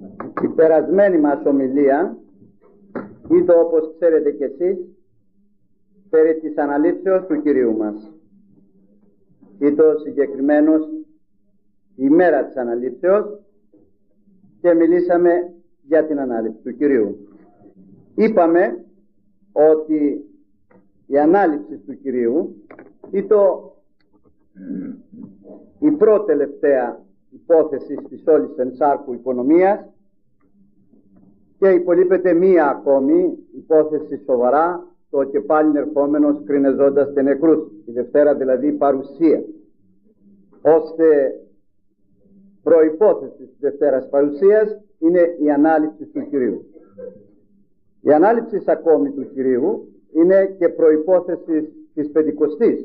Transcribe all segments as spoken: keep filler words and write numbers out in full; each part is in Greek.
Η περασμένη μας ομιλία ήταν, όπως ξέρετε κι εσείς, περί της αναλήψεως του Κυρίου μας. Ήταν συγκεκριμένος η μέρα της αναλήψεως και μιλήσαμε για την ανάληψη του Κυρίου. Είπαμε ότι η ανάληψη του Κυρίου ήταν η πρώτη τελευταία υπόθεση της όλης ενσάρκου οικονομίας και υπολείπεται μία ακόμη υπόθεση σοβαρά, το και πάλι ερχόμενος κρινεζώντας τε νεκρούς, η Δευτέρα δηλαδή παρουσία, ώστε προϋπόθεση της Δευτέρας παρουσίας είναι η ανάληψη του Κυρίου. Η ανάληψη ακόμη του Κυρίου είναι και προϋπόθεση της Πεντηκοστής,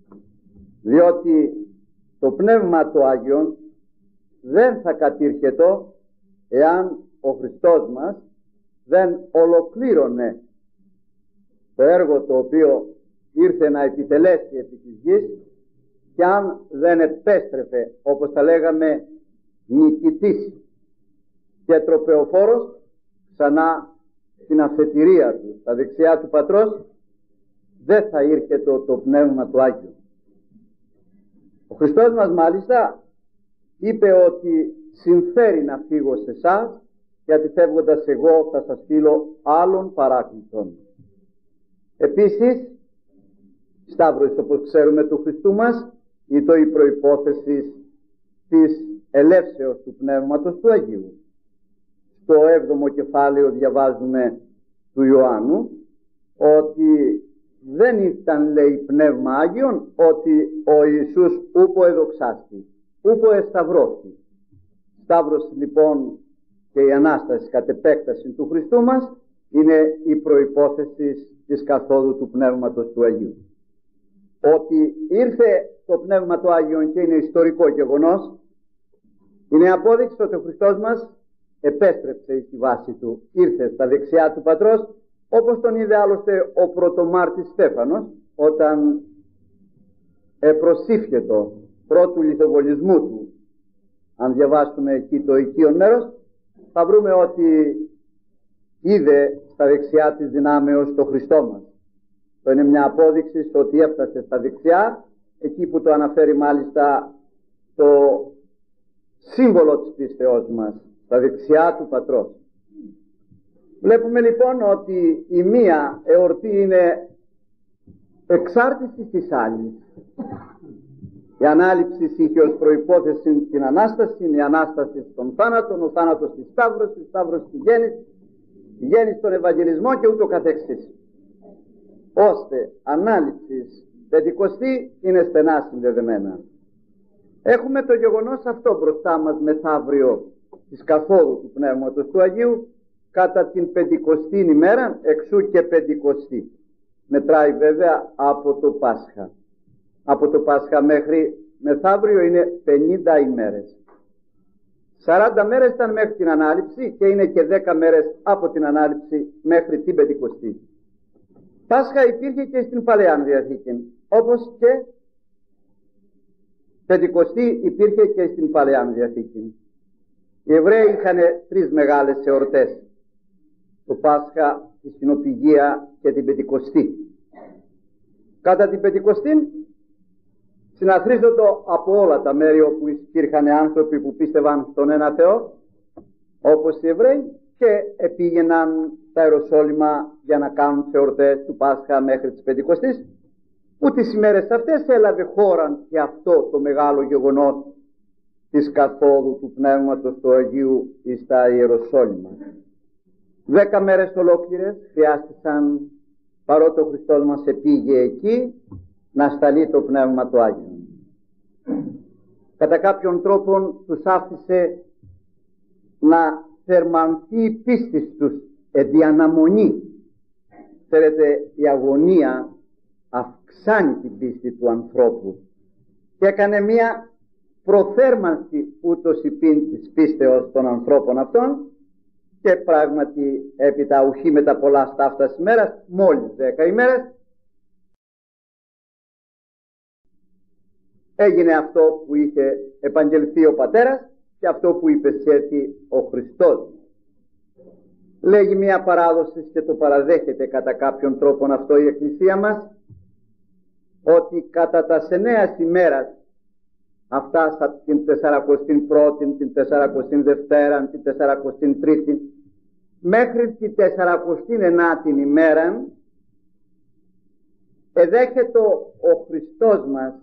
διότι το Πνεύμα το Άγιον δεν θα κατήρχετο εάν ο Χριστός μας δεν ολοκλήρωνε το έργο το οποίο ήρθε να επιτελέσει επί της γης και αν δεν επέστρεφε, όπως τα λέγαμε, νικητής και τροπεοφόρος ξανά στην αφετηρία του, στα δεξιά του Πατρός, δεν θα ήρχεται το, το Πνεύμα του Άγιου. Ο Χριστός μας μάλιστα είπε ότι συμφέρει να φύγω σε εσάς, γιατί φεύγοντας εγώ θα σας στείλω άλλων παράκλητων. Επίσης, Σταύρος, όπως ξέρουμε, του Χριστού μας ήταν η προϋπόθεση της ελεύσεως του Πνεύματος του Αγίου. Στο έβδομο κεφάλαιο διαβάζουμε του Ιωάννου ότι δεν ήταν, λέει, Πνεύμα Άγιον, ότι ο Ιησούς ούπο εδοξάστη, ούπο εσταυρώθη. Σταύρος λοιπόν και η Ανάσταση κατ' επέκταση του Χριστού μας είναι η προϋπόθεση της καθόδου του Πνεύματος του Αγίου. Ότι ήρθε το Πνεύμα του Άγιον και είναι ιστορικό γεγονός, είναι απόδειξη ότι ο Χριστός μας επέστρεψε στη βάση του, ήρθε στα δεξιά του Πατρός, όπως τον είδε άλλωστε ο πρωτομάρτης Στέφανος όταν επροσήφιετο πρώτου λιθοβολισμού του. Αν διαβάσουμε εκεί το οικείον μέρος, θα βρούμε ότι είδε στα δεξιά της δυνάμεως το Χριστό μας. Το είναι μια απόδειξη ότι έφτασε στα δεξιά, εκεί που το αναφέρει μάλιστα το σύμβολο της πίστεώς μας, στα δεξιά του Πατρός. Βλέπουμε λοιπόν ότι η μία εορτή είναι εξάρτηση της άλλης. Η ανάληψη είχε ως προϋπόθεση την Ανάσταση, η Ανάσταση στον θάνατο, ο θάνατος στη Σταύρωση, η Σταύρωση στη γέννηση, η γέννηση στον Ευαγγελισμό και ούτω καθεξής. Ώστε ανάληψη Πεντηκοστή είναι στενά συνδεδεμένα. Έχουμε το γεγονός αυτό μπροστά μας μεθαύριο της καθόδου του Πνεύματος του Αγίου κατά την Πεντηκοστή ημέρα, εξού και Πεντηκοστή. Μετράει βέβαια από το Πάσχα. Από το Πάσχα μέχρι μεθαύριο είναι πενήντα ημέρες. σαράντα μέρες ήταν μέχρι την Ανάληψη και είναι και δέκα μέρες από την Ανάληψη μέχρι την Πεντηκοστή. Πάσχα υπήρχε και στην Παλαιά Διαθήκη, όπως και Πεντηκοστή υπήρχε και στην Παλαιά Διαθήκη. Οι Εβραίοι είχαν τρεις μεγάλες εορτές: το Πάσχα, τη Συνοπηγία και την Πεντηκοστή. Κατά την Πεντηκοστή συναθρίζονται από όλα τα μέρη όπου υπήρχαν άνθρωποι που πίστευαν στον ένα Θεό, όπως οι Εβραίοι, και επήγαιναν στα Ιεροσόλυμα για να κάνουν τις εορτές του Πάσχα μέχρι τις Πεντηκοστής, που τις ημέρες αυτές έλαβε χώρα και αυτό το μεγάλο γεγονός της καθόδου του Πνεύματος του Αγίου στα Ιεροσόλυμα. Δέκα μέρες ολόκληρες χρειάστησαν, παρότι ο Χριστός μας επήγε εκεί, να σταλεί το Πνεύμα του Άγιο. Κατά κάποιον τρόπο τους άφησε να θερμανθεί η πίστη τους επί αναμονή. Ξέρετε, η αγωνία αυξάνει την πίστη του ανθρώπου και έκανε μία προθέρμανση ούτως υπήν της πίστεως των ανθρώπων αυτών και πράγματι έπειτα ουχή με τα πολλά στάφτας ημέρας, μόλις δέκα ημέρες, έγινε αυτό που είχε επαγγελθεί ο πατέρας και αυτό που υπεσχέθη ο Χριστός. Λέγει μια παράδοση και το παραδέχεται κατά κάποιον τρόπο αυτό η Εκκλησία μας, ότι κατά τα εννέα ημέρας, αυτά την τεσσαρακοστή πρώτη, την τεσσαρακοστή δεύτερη, την τεσσαρακοστή τρίτη, μέχρι την τεσσαρακοστή ενάτη ημέρα, εδέχεται ο Χριστός μας,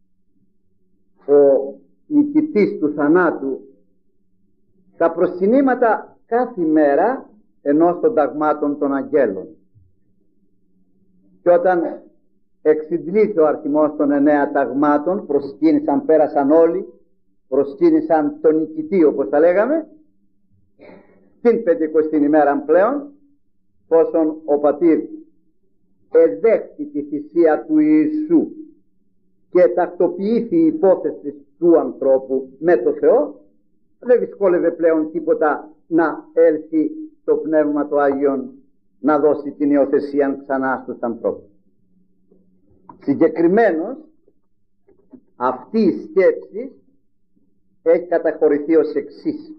ο νικητής του θανάτου, τα προσκυνήματα κάθε μέρα ενός των ταγμάτων των αγγέλων. Και όταν εξυντλήθη ο αριθμός των εννέα ταγμάτων, προσκύνησαν, πέρασαν όλοι, προσκύνησαν τον νικητή, όπως τα λέγαμε, την πεντηκοστή ημέρα πλέον, πόσον ο Πατήρ εδέχθη τη θυσία του Ιησού και τακτοποιήθη η υπόθεση του ανθρώπου με το Θεό, δεν δυσκόλευε πλέον τίποτα να έλθει το Πνεύμα του Άγιον να δώσει την υιοθεσία ξανά στους ανθρώπους. Συγκεκριμένως αυτή η σκέψη έχει καταχωρηθεί ως εξής.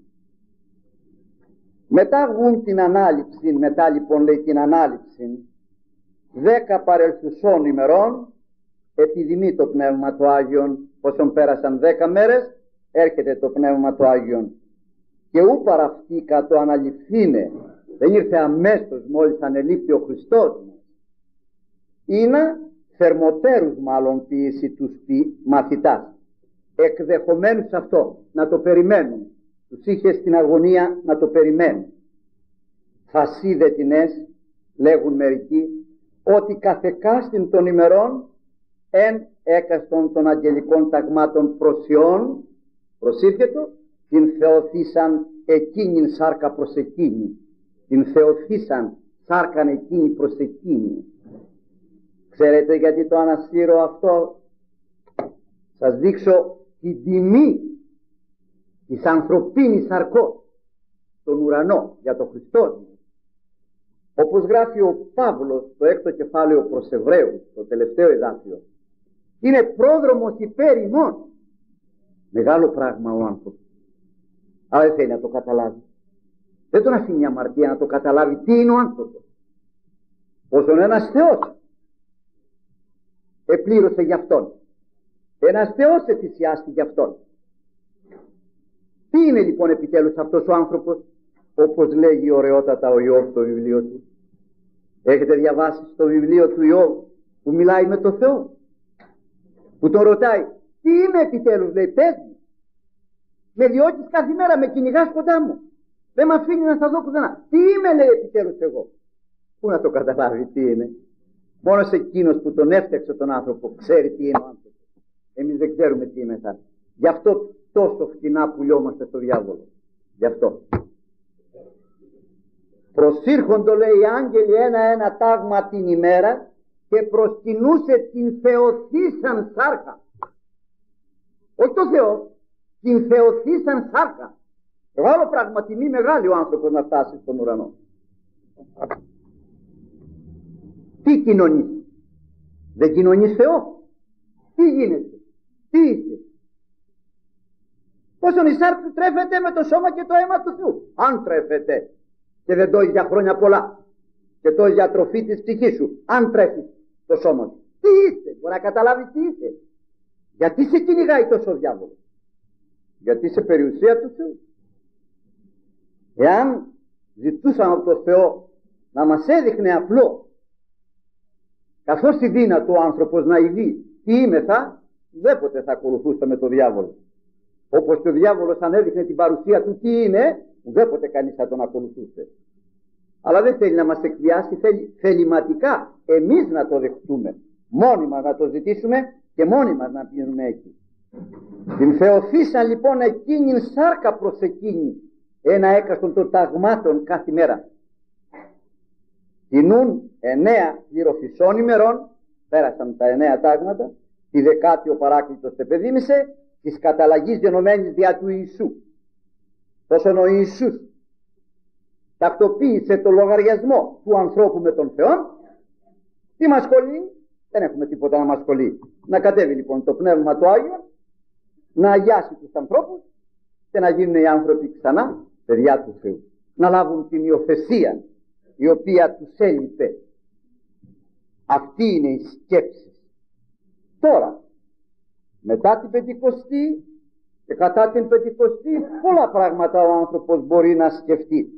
Μετά βγουν την ανάληψη, μετά λοιπόν λέει την ανάληψη δέκα παρελθουσών ημερών, επιδημεί το Πνεύμα του Άγιον, όσον πέρασαν δέκα μέρες έρχεται το Πνεύμα του Άγιον και ού παραυτήκα το αναληφθήνε, δεν ήρθε αμέσως μόλις ανελήφθη ο Χριστός μας, είναι θερμοτέρους μάλλον ποιήσει τους ποι, μαθητάς, εκδεχομένους αυτό, να το περιμένουν, τους είχε στην αγωνία να το περιμένουν. Φασίδε τινές, λέγουν μερικοί, ότι καθεκάστην των ημερών εν έκαστον των αγγελικών ταγμάτων προσιών, προσήρχετο, την θεωθήσαν εκείνην σάρκα προς εκείνη, την θεωθήσαν σάρκαν εκείνη προς εκείνη. Ξέρετε γιατί το ανασύρω αυτό? Σας δείξω την τιμή της ανθρωπίνης σαρκός στον ουρανό για τον Χριστό. Όπως γράφει ο Παύλος στο έκτο κεφάλαιο προς Εβραίους, το τελευταίο εδάφιο, είναι πρόδρομος υπέρ ημών. Μεγάλο πράγμα ο άνθρωπος, αλλά δεν θέλει να το καταλάβει. Δεν τον αφήνει η αμαρτία να το καταλάβει τι είναι ο άνθρωπος. Όσον ένας Θεός επλήρωσε γι' αυτόν, ένας Θεός εθυσιάστηκε γι' αυτόν. Τι είναι λοιπόν επιτέλους αυτός ο άνθρωπος? Όπως λέγει ωραιότατα ο Ιώβ στο βιβλίο του. Έχετε διαβάσει στο βιβλίο του Ιώβ που μιλάει με τον Θεό, που τον ρωτάει τι είμαι επιτέλους? Λέει, πες μου, με διώκεις κάθε μέρα, με κυνηγάς κοντά μου, δεν με αφήνει να στα δω πουθενά. Τι είμαι, λέει, επιτέλους εγώ? Πού να το καταλάβει τι είναι? Μόνος εκείνος που τον έφτιαξε τον άνθρωπο ξέρει τι είναι ο άνθρωπος. Εμείς δεν ξέρουμε τι είναι θα. Γι' αυτό τόσο φτηνά πουλιόμαστε στο διάβολο. Γι' αυτό. Προσήρχοντο, λέει, οι άγγελοι ένα-ένα τάγμα την ημέρα και προσκυνούσε την θεωθήσαν σάρκα. Όχι το Θεό, την θεωθήσαν σάρκα. Μεγάλο πράγμα, τιμή μεγάλη ο άνθρωπος να φτάσει στον ουρανό. Τι κοινωνείς? Δεν κοινωνείς Θεό? Τι γίνεται? Τι είσαι? Πόσον η σάρκα τρέφεται με το σώμα και το αίμα του Θεού? Αν τρέφεται και δεν το έχεις για χρόνια πολλά και το έχεις για τροφή της ψυχής σου, αν τρέφεις το σώμα σου, τι είσαι? Μπορεί να καταλάβεις τι είσαι? Γιατί σε κυνηγάει τόσο διάβολο? Γιατί είσαι περιουσία του Θεού. Εάν ζητούσαμε από το Θεό να μας έδειχνε απλό, καθώς η δύνατο ο άνθρωπος να ειδεί τι είμαι θα, ουδέποτε θα ακολουθούσαμε το διάβολο. Όπως και ο διάβολος αν έδειχνε την παρουσία του τι είναι, ουδέποτε κανείς θα τον ακολουθούσε. Αλλά δεν θέλει να μας εκβιάσει, θέλει θεληματικά εμείς να το δεχτούμε, μόνοι μας να το ζητήσουμε και μόνοι μας να πηγαίνουμε εκεί. Την θεωθήσαν λοιπόν εκείνην σάρκα προς εκείνη, ένα έκαστον των ταγμάτων κάθε μέρα. Τινούν εννέα πληροφυσών ημερών, πέρασαν τα εννέα τάγματα, τη δεκάτη ο παράκλητος επεδίμησε, της καταλλαγής γενομένης δια του Ιησού. Όσον ο Ιησούς τακτοποίησε το λογαριασμό του ανθρώπου με τον Θεό, τι μας κολλεί? Δεν έχουμε τίποτα να μας κολλεί. Να κατέβει λοιπόν το Πνεύμα του Άγιο, να αγιάσει τους ανθρώπους και να γίνουν οι άνθρωποι ξανά παιδιά του Θεού. Να λάβουν την υιοθεσία η οποία τους έλειπε. Αυτή είναι η σκέψη. Τώρα, μετά την Πεντηκοστή και κατά την Πεντηκοστή, πολλά πράγματα ο άνθρωπος μπορεί να σκεφτεί.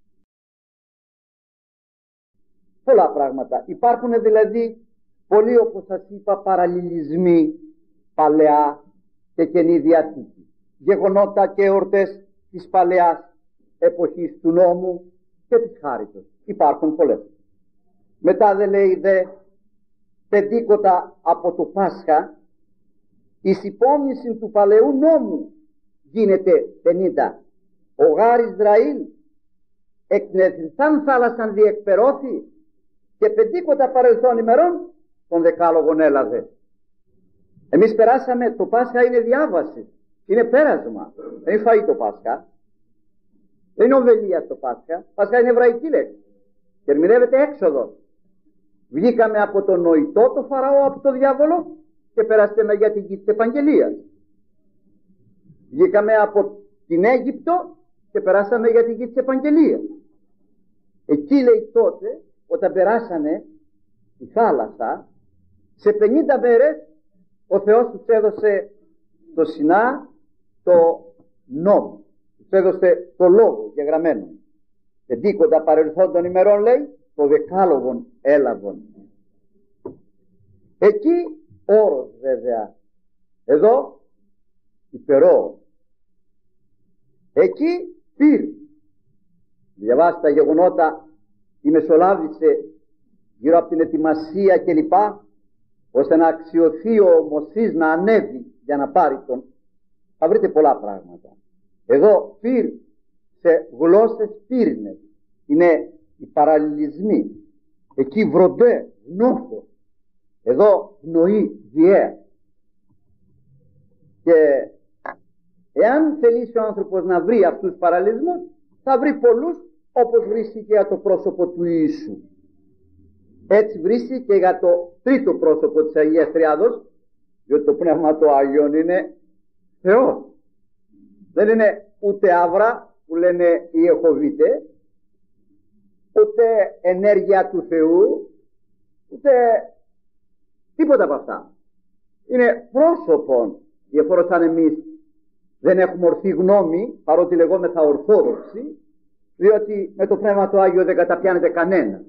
Πολλά πράγματα. Υπάρχουν δηλαδή πολλοί, όπως σας είπα, παραλληλισμοί παλαιά και Καινή Διαθήκη. Γεγονότα και εορτές της παλαιάς εποχής του νόμου και της χάριτος. Υπάρχουν πολλές. Μετά δεν λέει δε πεντήκοτα από το Πάσχα, εις υπόμνηση του παλαιού νόμου γίνεται πενήντα. Ο γάρ Ισραήλ εκ την εθνηθάν θάλασσαν διεκπερώθη και πεντήκοτα παρελθόν ημερών των δεκάλογων έλαβε. Εμείς περάσαμε, το Πάσχα είναι διάβαση, είναι πέρασμα, δεν είναι φαΐ το Πάσχα, δεν είναι ομβελία το Πάσχα. Πάσχα είναι εβραϊκή λέξη και ερμηνεύεται έξοδος. Βγήκαμε από τον νοητό το Φαραώ, από το διάβολο, και περάσαμε για την γη της Επαγγελίας. Βγήκαμε από την Αίγυπτο και περάσαμε για την γη της Επαγγελίας. Εκεί λέει τότε, όταν περάσανε η θάλασσα, σε πενήντα μέρες ο Θεός τους έδωσε στο Σινά το νόμο, τους έδωσε το λόγο γεγραμμένο. Πεντήκοντα παρελθόντων ημερών, λέει, το δεκάλογον έλαβον. Εκεί όρος βέβαια, εδώ υπερό. Εκεί πήρ. Διαβάστε τα γεγονότα, η μεσολάβησε γύρω από την ετοιμασία κλπ, ώστε να αξιωθεί ο Μωσής να ανέβει για να πάρει τον. Θα βρείτε πολλά πράγματα. Εδώ πήρ σε γλώσσες πύρινες είναι οι παραλληλισμοί. Εκεί βροντέ, γνώθο. Εδώ πνοή, διέα. Και εάν θελήσει ο άνθρωπος να βρει αυτούς τους παραλληλισμούς, θα βρει πολλούς, όπως βρίσκει και για το πρόσωπο του Ιησού. Έτσι βρίσκει και για το τρίτο πρόσωπο της Αγίας Τριάδος, διότι το Πνεύμα το Άγιον είναι Θεός. Δεν είναι ούτε άβρα που λένε οι Ιεχωβίτες, ούτε ενέργεια του Θεού, ούτε τίποτα από αυτά. Είναι πρόσωπον. Διαφορά σαν εμείς δεν έχουμε ορθή γνώμη, παρότι λεγόμεθα ορθόδοξοι, διότι με το Πνεύμα το Άγιο δεν καταπιάνεται κανένα.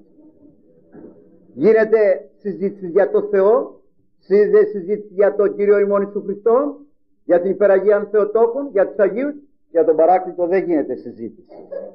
Γίνεται συζήτηση για το Θεό, συζήτηση για τον Κύριο ημών Ιησού Χριστό, για την υπεραγία Θεοτόκων, για τους Αγίους, για τον Παράκλητο δεν γίνεται συζήτηση.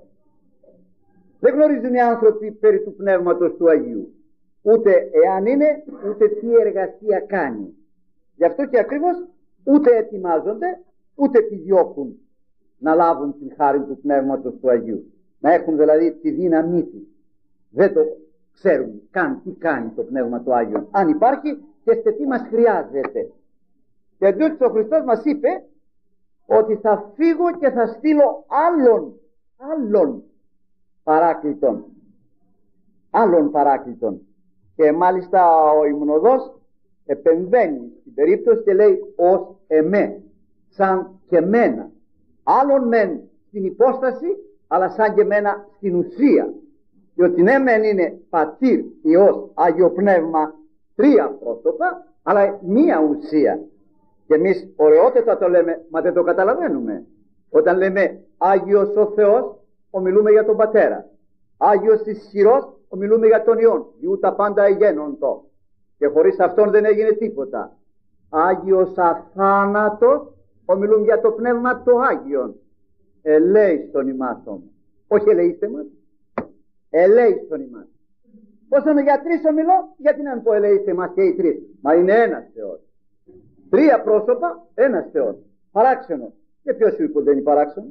Δεν γνωρίζουν οι άνθρωποι περί του Πνεύματος του Αγίου, ούτε εάν είναι, ούτε τι εργασία κάνει. Γι' αυτό και ακριβώς ούτε ετοιμάζονται, ούτε επιδιώκουν να λάβουν την χάρη του Πνεύματος του Αγίου. Να έχουν δηλαδή τη δύναμή του. Δεν το ξέρουν καν τι κάνει το Πνεύμα του Άγιο. Αν υπάρχει και σε τι μας χρειάζεται. Και εντούτοις ο Χριστός μας είπε ότι θα φύγω και θα στείλω άλλον, άλλον παράκλητον. Άλλον παράκλητον. Και μάλιστα ο υμνοδός επεμβαίνει στην περίπτωση και λέει ως εμέ, σαν και μένα. Άλλον μεν στην υπόσταση, αλλά σαν και μένα στην ουσία. Διότι ναι μεν είναι Πατήρ, Υιός, Άγιο Πνεύμα, τρία πρόσωπα, αλλά μία ουσία. Και εμείς ωραιότατα το λέμε, μα δεν το καταλαβαίνουμε. Όταν λέμε Άγιος ο Θεός, ομιλούμε για τον Πατέρα. Άγιος ισχυρός, ομιλούμε για τον Υιόν. Διού τα πάντα εγένοντο. Και χωρίς αυτόν δεν έγινε τίποτα. Άγιος αθάνατος, ομιλούμε για το Πνεύμα το Άγιον. Ελέησον ημάς όμως. Όχι ελεήστε μας. Ελέησον ημάς. Πόσο για τρεις ομιλώ, γιατί να μην πω ελεήστε μας και οι τρεις. Μα είναι ένας Θεός. Τρία πρόσωπα, ένας Θεός. Παράξενος. Και ποιος σου είπε δεν είναι παράξενο?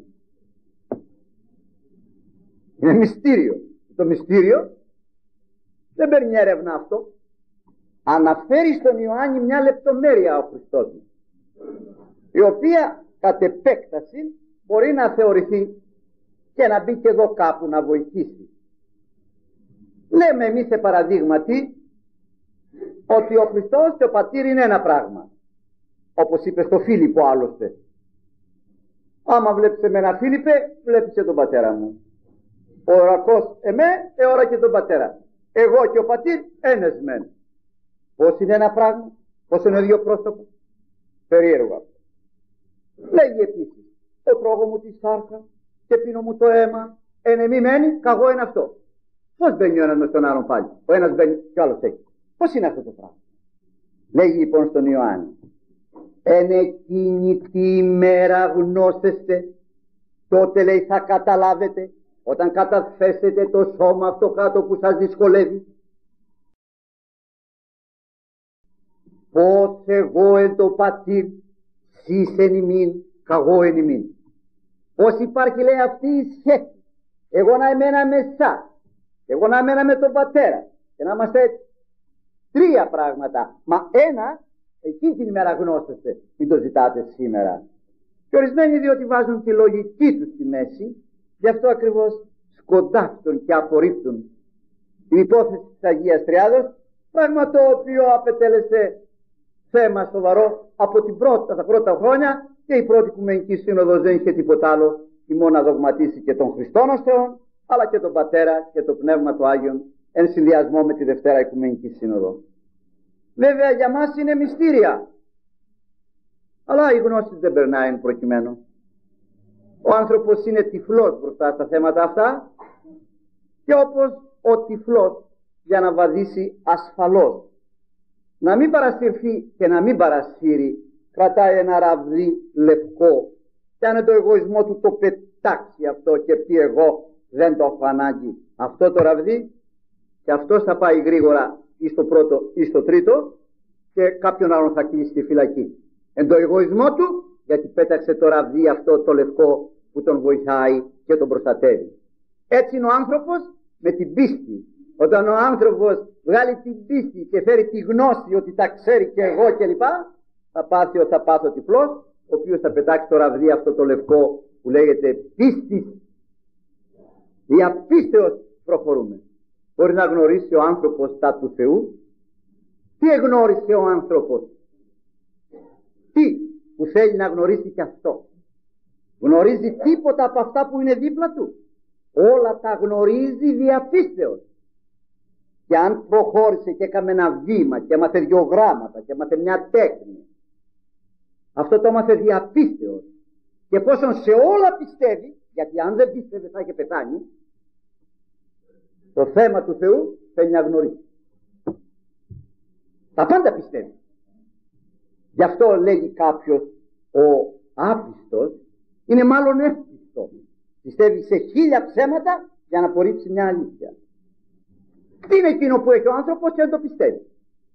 Είναι μυστήριο. Το μυστήριο δεν παίρνει έρευνα αυτό. Αναφέρει στον Ιωάννη μια λεπτομέρεια ο Χριστός, η οποία κατ' επέκταση μπορεί να θεωρηθεί και να μπει και εδώ κάπου να βοηθήσει. Λέμε εμείς σε παραδείγματι ότι ο Χριστός και ο Πατήρ είναι ένα πράγμα, όπως είπε στο Φίλιππο άλλωστε. Άμα βλέπεις εμένα, Φίλιππε, βλέπεις και τον πατέρα μου. Ο ορακός εμέ, εώρα και τον πατέρα. Εγώ και ο πατήρ, ένας μεν. Πώς είναι ένα πράγμα, πώς είναι δύο πρόσωπα. Περίεργο αυτό. Λέγει επίσης, ο τρώγω μου τη σάρκα και πίνω μου το αίμα, εν εμή μένει, καγώ είναι αυτό. Πώς μπαίνει ο ένας μες τον άλλον πάλι, ο ένας μπαίνει και ο άλλος έχει. Πώς είναι αυτό το πράγμα. Λέγει λοιπόν στον Ιωάννη, εν εκείνη τη ημέρα γνώσεστε, τότε λέει θα καταλάβετε, όταν καταθέσετε το σώμα αυτό κάτω που σας δυσκολεύει, πως εγώ εν το πατήρ, σεις εν ημίν, καγώ εν ημίν. Πως υπάρχει λέει αυτή η σχέση, εγώ να εμένα με εσάς, εγώ να εμένα με τον πατέρα, και να είμαστε έτσι. Τρία πράγματα, μα ένα εκείνη την ημέρα γνώσεστε, μην το ζητάτε σήμερα. Και ορισμένοι διότι βάζουν τη λογική τους στη μέση, γι' αυτό ακριβώς σκοντάφτουν και απορρίπτουν την υπόθεση της Αγίας Τριάδος, πράγμα το οποίο απετέλεσε θέμα σοβαρό από την πρώτα, τα πρώτα χρόνια, και η πρώτη Οικουμενική Σύνοδος δεν είχε τίποτα άλλο, η μόνο να δογματίσει και τον Χριστόν ως Θεόν, αλλά και τον Πατέρα και το Πνεύμα του Άγιον, εν συνδυασμό με τη Δευτέρα Οικουμενική Σύνοδο. Βέβαια για μας είναι μυστήρια, αλλά η γνώση δεν περνάει εν προκειμένου. Ο άνθρωπος είναι τυφλός μπροστά στα θέματα αυτά, και όπως ο τυφλός για να βαδίσει ασφαλώς, να μην παρασυρθεί και να μην παρασύρει, κρατάει ένα ραβδί λευκό, και αν το εγωισμό του το πετάξει αυτό και πει εγώ δεν το έχω ανάγκη αυτό το ραβδί, και αυτός θα πάει γρήγορα ή στο πρώτο ή στο τρίτο, και κάποιον άλλον θα κλείσει στη φυλακή. Εν το εγωισμό του, γιατί πέταξε το ραβδί αυτό το λευκό που τον βοηθάει και τον προστατεύει. Έτσι είναι ο άνθρωπος με την πίστη. Όταν ο άνθρωπος βγάλει την πίστη και φέρει τη γνώση ότι τα ξέρει και εγώ κλπ, θα πάθει ο θα πάθω τυφλός, ο οποίος θα πετάξει το ραβδί αυτό το λευκό που λέγεται πίστη. Διαπίστεως προχωρούμε. Μπορεί να γνωρίσει ο άνθρωπος τα του Θεού. Τι εγνώρισε ο άνθρωπος? Τι που θέλει να γνωρίσει και αυτό? Γνωρίζει τίποτα από αυτά που είναι δίπλα του? Όλα τα γνωρίζει διαπίστεως. Και αν προχώρησε και έκαμε ένα βήμα και έμαθε δυο γράμματα και έμαθε μια τέχνη, αυτό το έμαθε διαπίστεως. Και πόσον σε όλα πιστεύει, γιατί αν δεν πίστευε θα είχε πεθάνει, το θέμα του Θεού θέλει να γνωρίσει. Τα πάντα πιστεύει. Γι' αυτό λέγει κάποιος ο άπιστος είναι μάλλον εύπιστος. Πιστεύει σε χίλια ψέματα για να απορρίψει μια αλήθεια. Τι είναι εκείνο που έχει ο άνθρωπος και δεν το πιστεύει?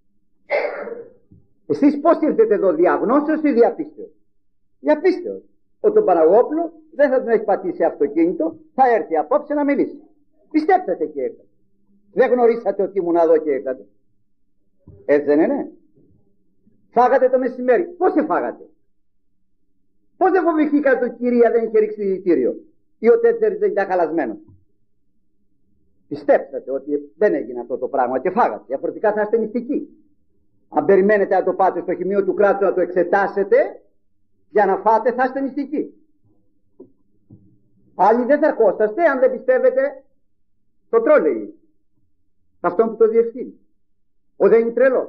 Εσείς πώς ήρθετε εδώ, διαγνώσεως ή διαπίστεως? Διαπίστεως. Ο τον Παναγόπουλο δεν θα τον έχει πατήσει αυτοκίνητο, θα έρθει απόψε να μιλήσει. Πιστέψατε και έκανε. Δεν γνωρίσατε ότι ήμουν εδώ και έκανε. Έτσι δεν είναι? Φάγατε το μεσημέρι. Πώς σε φάγατε? Πώς δεν φοβηθήκατε ότι η κυρία δεν είχε ρίξει δηλητήριο ή ο τέτσερις δεν ήταν χαλασμένος? Πιστέψατε ότι δεν έγινε αυτό το πράγμα και φάγατε. Διαφορετικά θα είστε μυστικοί. Αν περιμένετε να το πάτε στο χημείο του κράτους να το εξετάσετε για να φάτε, θα είστε μυστικοί. Άλλοι δεν θα ερχόσαστε αν δεν πιστεύετε το τρόλεϊ, αυτόν που το διευθύνει. Ο δεν είναι τρελός.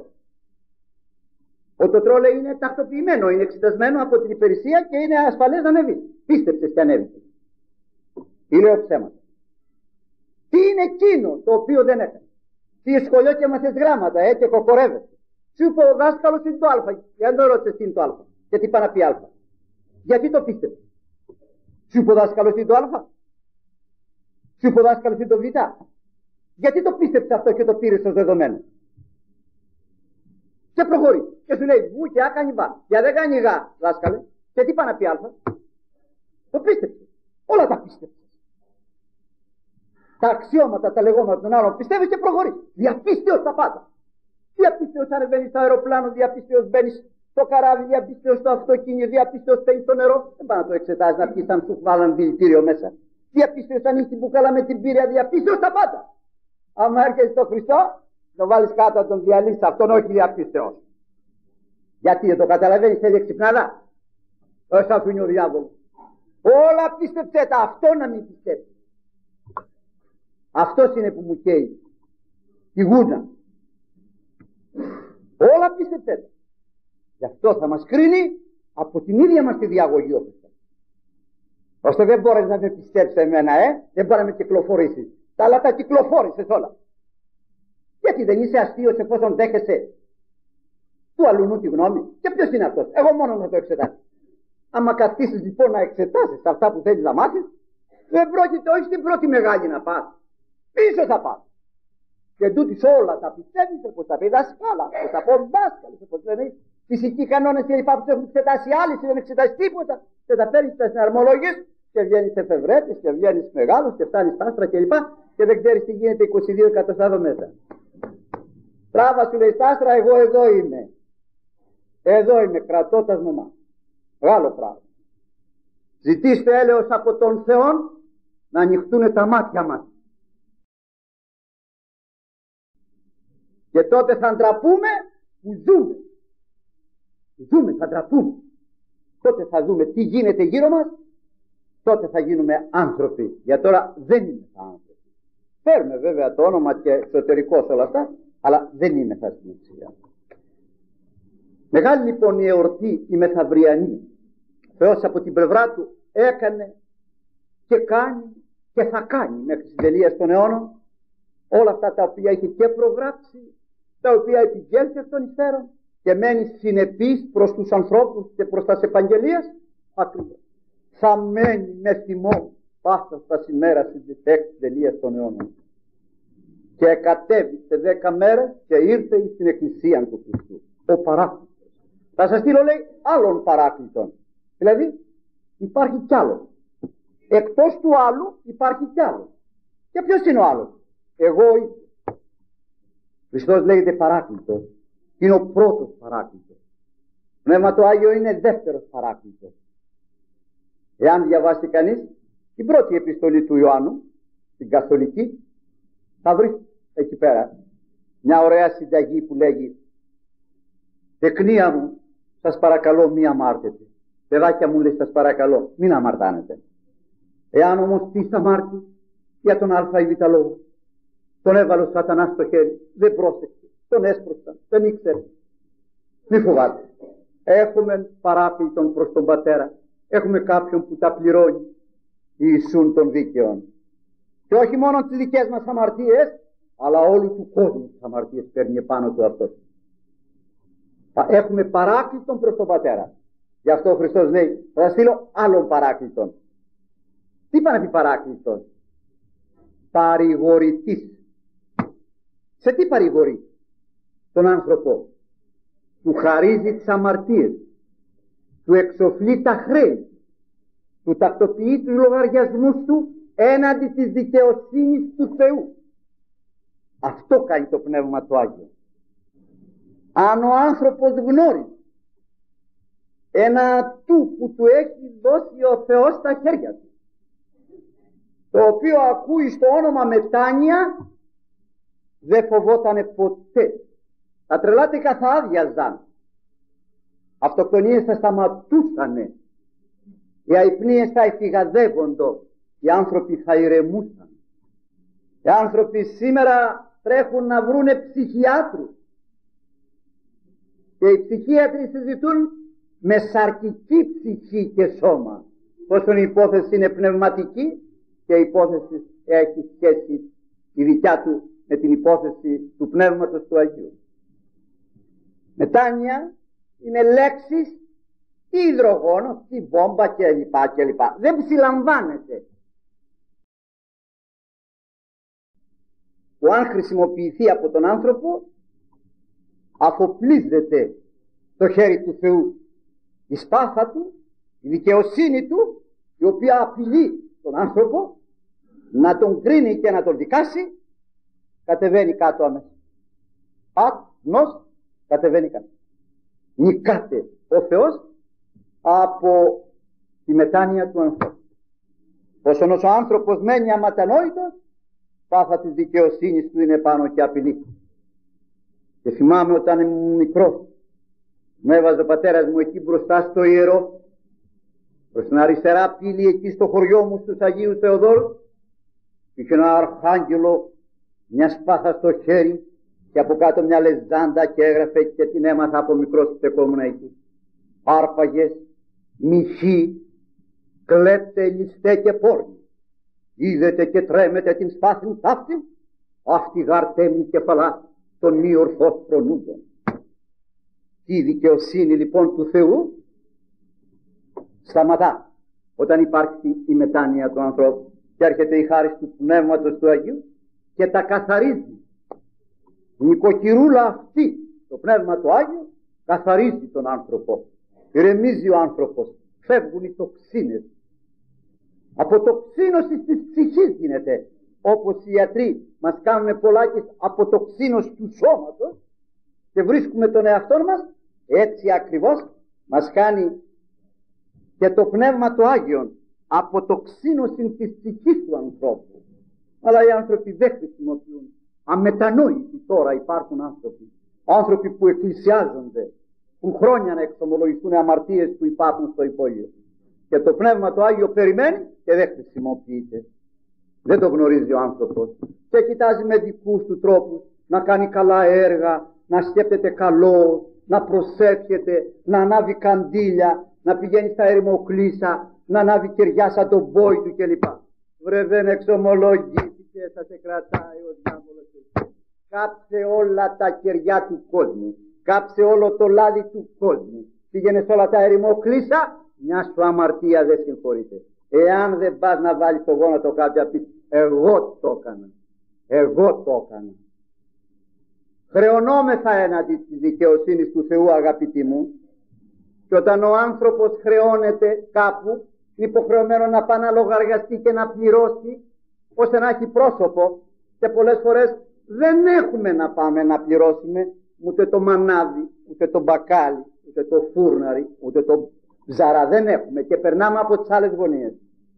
Ο το τρόλεϊ είναι τακτοποιημένο, είναι εξετασμένο από την υπηρεσία και είναι ασφαλές να ανέβει. Πίστεψες και ανέβηκε. Ή λέω ψέματα? Τι είναι εκείνο το οποίο δεν έκανε? Τι σχολείο και μαθες γράμματα, ε, και κοκορεύεσαι. Σου είπε ο δάσκαλος είναι το α, και αν το ρώτησες τι είναι το α, γιατί πάει να πει α. Γιατί το πίστεψε? Σου είπε ο δάσκαλος είναι το α, σου είπε ο δάσκαλος είναι το β. Γιατί το πίστεψε αυτό και το πήρε ως δεδομένο? Και προχωρεί. Και σου λέει βου και α κάνει βα. Για δεν κάνει γα, δάσκαλε, και τι πάει να πει α. Το πίστεψε. Όλα τα πίστεψε. Τα αξιώματα, τα λεγόμενα των άλλων πιστεύει και προχωρεί. Διαπίστεως τα πάντα. Διαπίστεως ανεβαίνει στο αεροπλάνο, διαπίστεως μπαίνει στο καράβι, διαπίστεως στο αυτοκίνητο, διαπίστεως μπαίνει στο νερό. Δεν πάει να το εξετάζει να πει αν σου βάλαν δηλητήριο μέσα. Διαπίστεως ανοίγει την μπουκάλα με την πύρια, διαπίστεως τα πάντα. Άμα έρχεσαι στο Χριστό, το βάλει κάτω να τον διαλύσει αυτόν, όχι διαπίστεως. Γιατί δεν το καταλαβαίνει, θέλει εξυπνάδα. Όχι αφήνει ο διάβολος. Όλα πίστεψέ τα, αυτό να μην πιστέψει. Αυτός είναι που μου καίει τη γούνα. Όλα πίστεψέ τα. Γι' αυτό θα μας κρίνει από την ίδια μας τη διαγωγή ο Χριστός. Ώστε δεν μπορείς να με πιστέψεις εμένα, ε, δεν μπορεί να με κυκλοφορήσεις. Τα άλλα τα κυκλοφόρησες όλα. Γιατί δεν είσαι αστείος εφόσον δέχεσαι του αλλουνού τη γνώμη? Και ποιος είναι αυτός? Εγώ μόνο να το εξετάσω. Άμα καθίσεις λοιπόν να εξετάσεις αυτά που θέλεις να μάθεις, δεν πρόκειται όχι στην πρώτη μεγάλη να πας. Πίσω θα πας. Και τούτης όλα τα πιστεύεις, όπως τα πει δασκάλα, όπως τα πω δάσκαλες, όπως λένε φυσικοί κανόνες και λοιπά που έχουν εξετάσει άλλοι, δεν εξετάσει τίποτα. Και τα παίρνεις τα συναρμολογίες και βγαίνεις εφευρέτης και βγαίνεις μεγάλος και φτάνεις στα άστρα κλπ. Και, και δεν ξέρεις τι γίνεται είκοσι δύο εκατοστά εδώ μέσα. Τράβα σου λέει στα άστρα, εγώ εδώ είμαι. Εδώ είμαι, κρατώ τα σνομά. Μεγάλο πράγμα. Ζητήστε έλεος από τον Θεό να ανοιχτούν τα μάτια μας. Και τότε θα ντραπούμε που ζούμε. Ζούμε, θα ντραπούμε. Τότε θα δούμε τι γίνεται γύρω μας. Τότε θα γίνουμε άνθρωποι. Για τώρα δεν είμαι άνθρωποι. Φέρουμε βέβαια το όνομα και εξωτερικό σε όλα αυτά, αλλά δεν είμαι θα στην ουσία. Μεγάλη λοιπόν η εορτή η μεθαυριανή. Θεός από την πλευρά του έκανε και κάνει και θα κάνει μέχρι τις τελείες των αιώνων όλα αυτά τα οποία έχει και προγράψει, τα οποία επιγγέλθει εκ των υστέρων και μένει συνεπής προς τους ανθρώπους και προς τα επαγγελίας. Ακριβώς. Θα μένει με θυμό πάσα στα ημέρα της έξι τελείας των αιώνων. Και κατέβη σε δέκα μέρες και ήρθε στην εκκλησία του Χριστού. Ο παράκλητος. Θα σας στείλω λέει άλλων παράκλητων. Δηλαδή υπάρχει κι άλλο. Εκτός του άλλου υπάρχει κι άλλο. Και ποιος είναι ο άλλος? Εγώ είμαι. Χριστός λέγεται παράκλητος. Είναι ο πρώτος παράκλητος. Πνεύμα το Άγιο είναι δεύτερος παράκλητος. Εάν διαβάσει κανείς την πρώτη επιστολή του Ιωάννου, την καθολική, θα βρει εκεί πέρα μια ωραία συνταγή που λέγει: τεκνία μου, σας παρακαλώ μη αμάρτετε. Παιδάκια μου λέει, σας παρακαλώ μην αμαρτάνετε. Εάν όμως πεις αμάρτη για τον α ή β λόγο, τον έβαλε ο σατανάς στο χέρι, δεν πρόσεξε, τον έσπρωξαν, δεν ήξερε. Μη φοβάται. Έχουμε παράκλητον προς τον Πατέρα. Έχουμε κάποιον που τα πληρώνει, Ιησούν των δίκαιων. Και όχι μόνο τις δικές μας αμαρτίες, αλλά όλου του κόσμου τις αμαρτίες παίρνει επάνω του αυτός. Έχουμε παράκλητον προς τον Πατέρα. Γι' αυτό ο Χριστός λέει: θα στείλω άλλον παράκλητον. Τι είπα να πει παράκλητον? Παρηγορητής. Σε τι παρηγορεί τον άνθρωπο? Του χαρίζει τις αμαρτίες, του εξοφλεί τα χρέη, του τακτοποιεί τους λογαριασμούς του έναντι της δικαιοσύνης του Θεού. Αυτό κάνει το Πνεύμα το Άγιο. Αν ο άνθρωπος γνώριζε ένα του που του έχει δώσει ο Θεός στα χέρια του, το οποίο ακούει στο όνομα μετάνοια, δεν φοβότανε ποτέ. Τα τρελάτικα θα άδειαζαν, αυτοκτονίες θα σταματούσανε, οι αϊπνίες θα εφηγαδεύοντο, οι άνθρωποι θα ηρεμούσαν. Οι άνθρωποι σήμερα τρέχουν να βρούνε ψυχιάτρους και οι ψυχίατροι συζητούν με σαρκική ψυχή και σώμα, πόσο η υπόθεση είναι πνευματική και η υπόθεση έχει σχέση η δικιά του με την υπόθεση του Πνεύματος του Αγίου. Μετάνοια είναι λέξεις, τι υδρογόνο, τι βόμβα κλπ. κλπ. Δεν ψηλαμβάνεται. Που αν χρησιμοποιηθεί από τον άνθρωπο, αφοπλίζεται το χέρι του Θεού, η σπάθα του, η δικαιοσύνη του, η οποία απειλεί τον άνθρωπο να τον κρίνει και να τον δικάσει, κατεβαίνει κάτω αμέσως. Ατνός κατεβαίνει κάτω. Νικάται ο Θεός από τη μετάνοια του ανθρώπου. Όσον ο άνθρωπος μένει αματανόητος, πάθα της δικαιοσύνης του είναι πάνω και απειλή. Και θυμάμαι όταν ήμουν μικρός, με έβαζε ο πατέρας μου εκεί μπροστά στο ιερό προς την αριστερά πύλη εκεί στο χωριό μου στους Αγίους Θεοδόρους είχε ένα αρχάγγελο, μια σπάθα στο χέρι και από κάτω μια λεζάντα και έγραφε, και την έμαθα από μικρός που στεκόμουν εκεί: άρπαγες, μυχοί, κλέπτε, ληστέ και πόρνοι, είδετε και τρέμετε την σπάθην ταύτην, αυτή γαρτέμνη κεφαλά των μη ορθώς φρονούντων. Η δικαιοσύνη λοιπόν του Θεού σταματά όταν υπάρχει η μετάνοια του ανθρώπου και έρχεται η χάρις του Πνεύματος του Αγίου και τα καθαρίζει. Η νοικοκυρούλα αυτή, το Πνεύμα του Άγιο, καθαρίζει τον άνθρωπο. Ηρεμίζει ο άνθρωπος, φεύγουν οι τοξίνες. Αποτοξίνωση της ψυχής γίνεται, όπως οι ιατροί μας κάνουν πολλάκις αποτοξίνωση του σώματος και βρίσκουμε τον εαυτό μας, έτσι ακριβώς μας κάνει και το Πνεύμα του Άγιον αποτοξίνωση της ψυχής του ανθρώπου. Αλλά οι άνθρωποι δεν χρησιμοποιούν. Αμετανόητοι τώρα υπάρχουν άνθρωποι, άνθρωποι που εκκλησιάζονται, που χρόνια να εξομολογηθούν αμαρτίες που υπάρχουν στο υπόγειο. Και το Πνεύμα του Άγιο περιμένει και δεν χρησιμοποιείται. Δεν το γνωρίζει ο άνθρωπος και κοιτάζει με δικούς του τρόπους να κάνει καλά έργα, να σκέπτεται καλό, να προσεύχεται, να ανάβει καντήλια, να πηγαίνει στα ερημοκλήσα, να ανάβει κεριά σαν τον πόη του κλπ. Βρε, δεν εξομολογήθηκε, θα σε κρατάει ο διάβολος. Κάψε όλα τα κεριά του κόσμου, κάψε όλο το λάδι του κόσμου, πήγαινε σε όλα τα ερημοκλήσα, μια σου αμαρτία δεν συγχωρείται. Εάν δεν πας να βάλεις στο γόνατο κάποια πει, εγώ το έκανα, εγώ το έκανα. Χρεωνόμεθα έναντι της δικαιοσύνης του Θεού, αγαπητοί μου, και όταν ο άνθρωπος χρεώνεται κάπου, είναι υποχρεωμένο να πάει να λογαριαστεί και να πληρώσει, ώστε να έχει πρόσωπο, και πολλές φορές δεν έχουμε να πάμε να πληρώσουμε ούτε το μανάβι, ούτε το μπακάλι, ούτε το φούρναρι, ούτε το ζαρά, δεν έχουμε και περνάμε από τις άλλες γωνίες.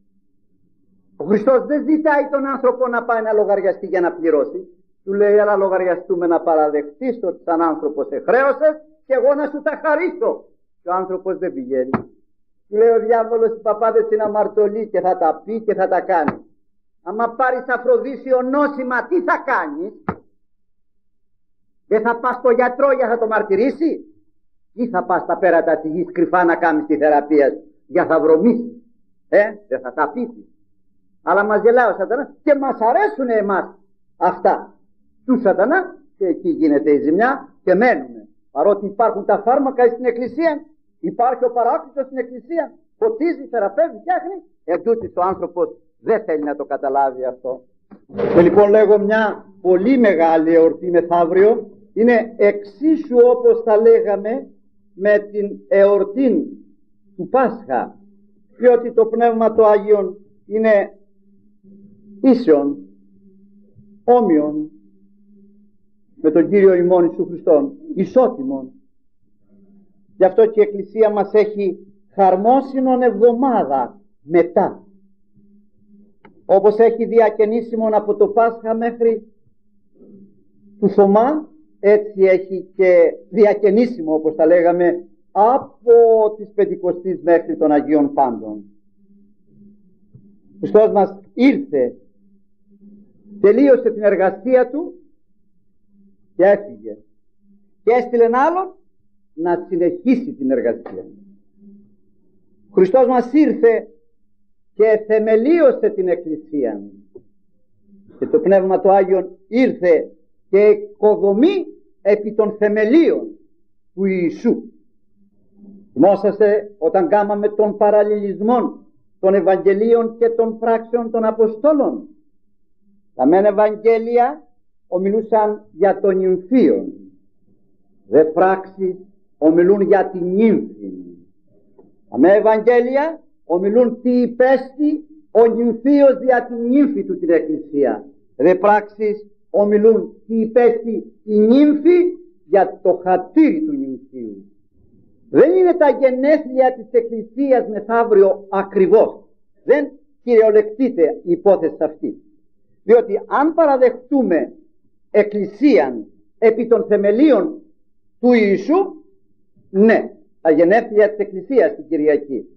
Ο Χριστός δεν ζητάει τον άνθρωπο να πάει να λογαριαστεί για να πληρώσει. Του λέει, αλλά λογαριαστούμε να παραδεχτείς ότι σαν άνθρωπος σε χρέωσες και εγώ να σου τα χαρίσω. Και ο άνθρωπος δεν πηγαίνει. Του λέει ο διάβολος, οι παπάδες είναι αμαρτωλοί και θα τα πει και θα τα κάνει. Άμα πάρεις αφροδίσιο νόσημα, τι θα κάνεις? Δεν θα πας στο γιατρό για να το μαρτυρήσει? Ή θα πας στα πέρατα της γης κρυφά να κάνεις τη θεραπεία σου για θα βρωμίσεις? Ε, δεν θα τα πείσεις. Αλλά μας γελάει ο σατανάς και μας αρέσουν εμάς αυτά του σατανά και εκεί γίνεται η ζημιά και μένουμε. Παρότι υπάρχουν τα φάρμακα στην εκκλησία, υπάρχει ο παράκλητος στην εκκλησία, φωτίζει, θεραπεύει, φτιάχνει, εντούτοις ο άνθρωπος δεν θέλει να το καταλάβει αυτό. Και λοιπόν λέγω, μια πολύ μεγάλη εορτή μεθαύριο είναι εξίσου όπως τα λέγαμε με την εορτή του Πάσχα, διότι το Πνεύμα του Άγιον είναι ίσιον, όμοιον με τον Κύριο ημών Ιησού Χριστόν, ισότιμον. Γι' αυτό και η Εκκλησία μας έχει χαρμόσυνον εβδομάδα μετά. Όπως έχει διακαινήσιμον από το Πάσχα μέχρι του Θωμά, έτσι έχει και διακαινήσιμο, όπως τα λέγαμε, από τις Πεντηκοστής μέχρι των Αγίων Πάντων. Ο Χριστός μας ήρθε, τελείωσε την εργασία Του και έφυγε και έστειλε άλλον να συνεχίσει την εργασία. Ο Χριστός μας ήρθε και θεμελίωσε την Εκκλησία και το Πνεύμα του Άγιον ήρθε και οικοδομεί επί των θεμελίων του Ιησού. Θυμόσαστε όταν κάναμε τον παραλληλισμό των Ευαγγελίων και των πράξεων των Αποστόλων? Τα μεν Ευαγγέλια ομιλούσαν για τον νυμφίον, δε πράξεις ομιλούν για την νύμφη. Τα μεν Ευαγγέλια ομιλούν τι υπέστη ο νυμφίος δια την νύμφη του την Εκκλησία, δε πράξεις ομιλούν τι υπέστη η νύμφη για το χατήρι του νυμφίου. Δεν είναι τα γενέθλια της Εκκλησίας μεθαύριο ακριβώς, δεν κυριολεκτείται η υπόθεση αυτή, διότι αν παραδεχτούμε Εκκλησίαν επί των θεμελίων του Ιησού, ναι, τα γενέθλια της Εκκλησίας την Κυριακή.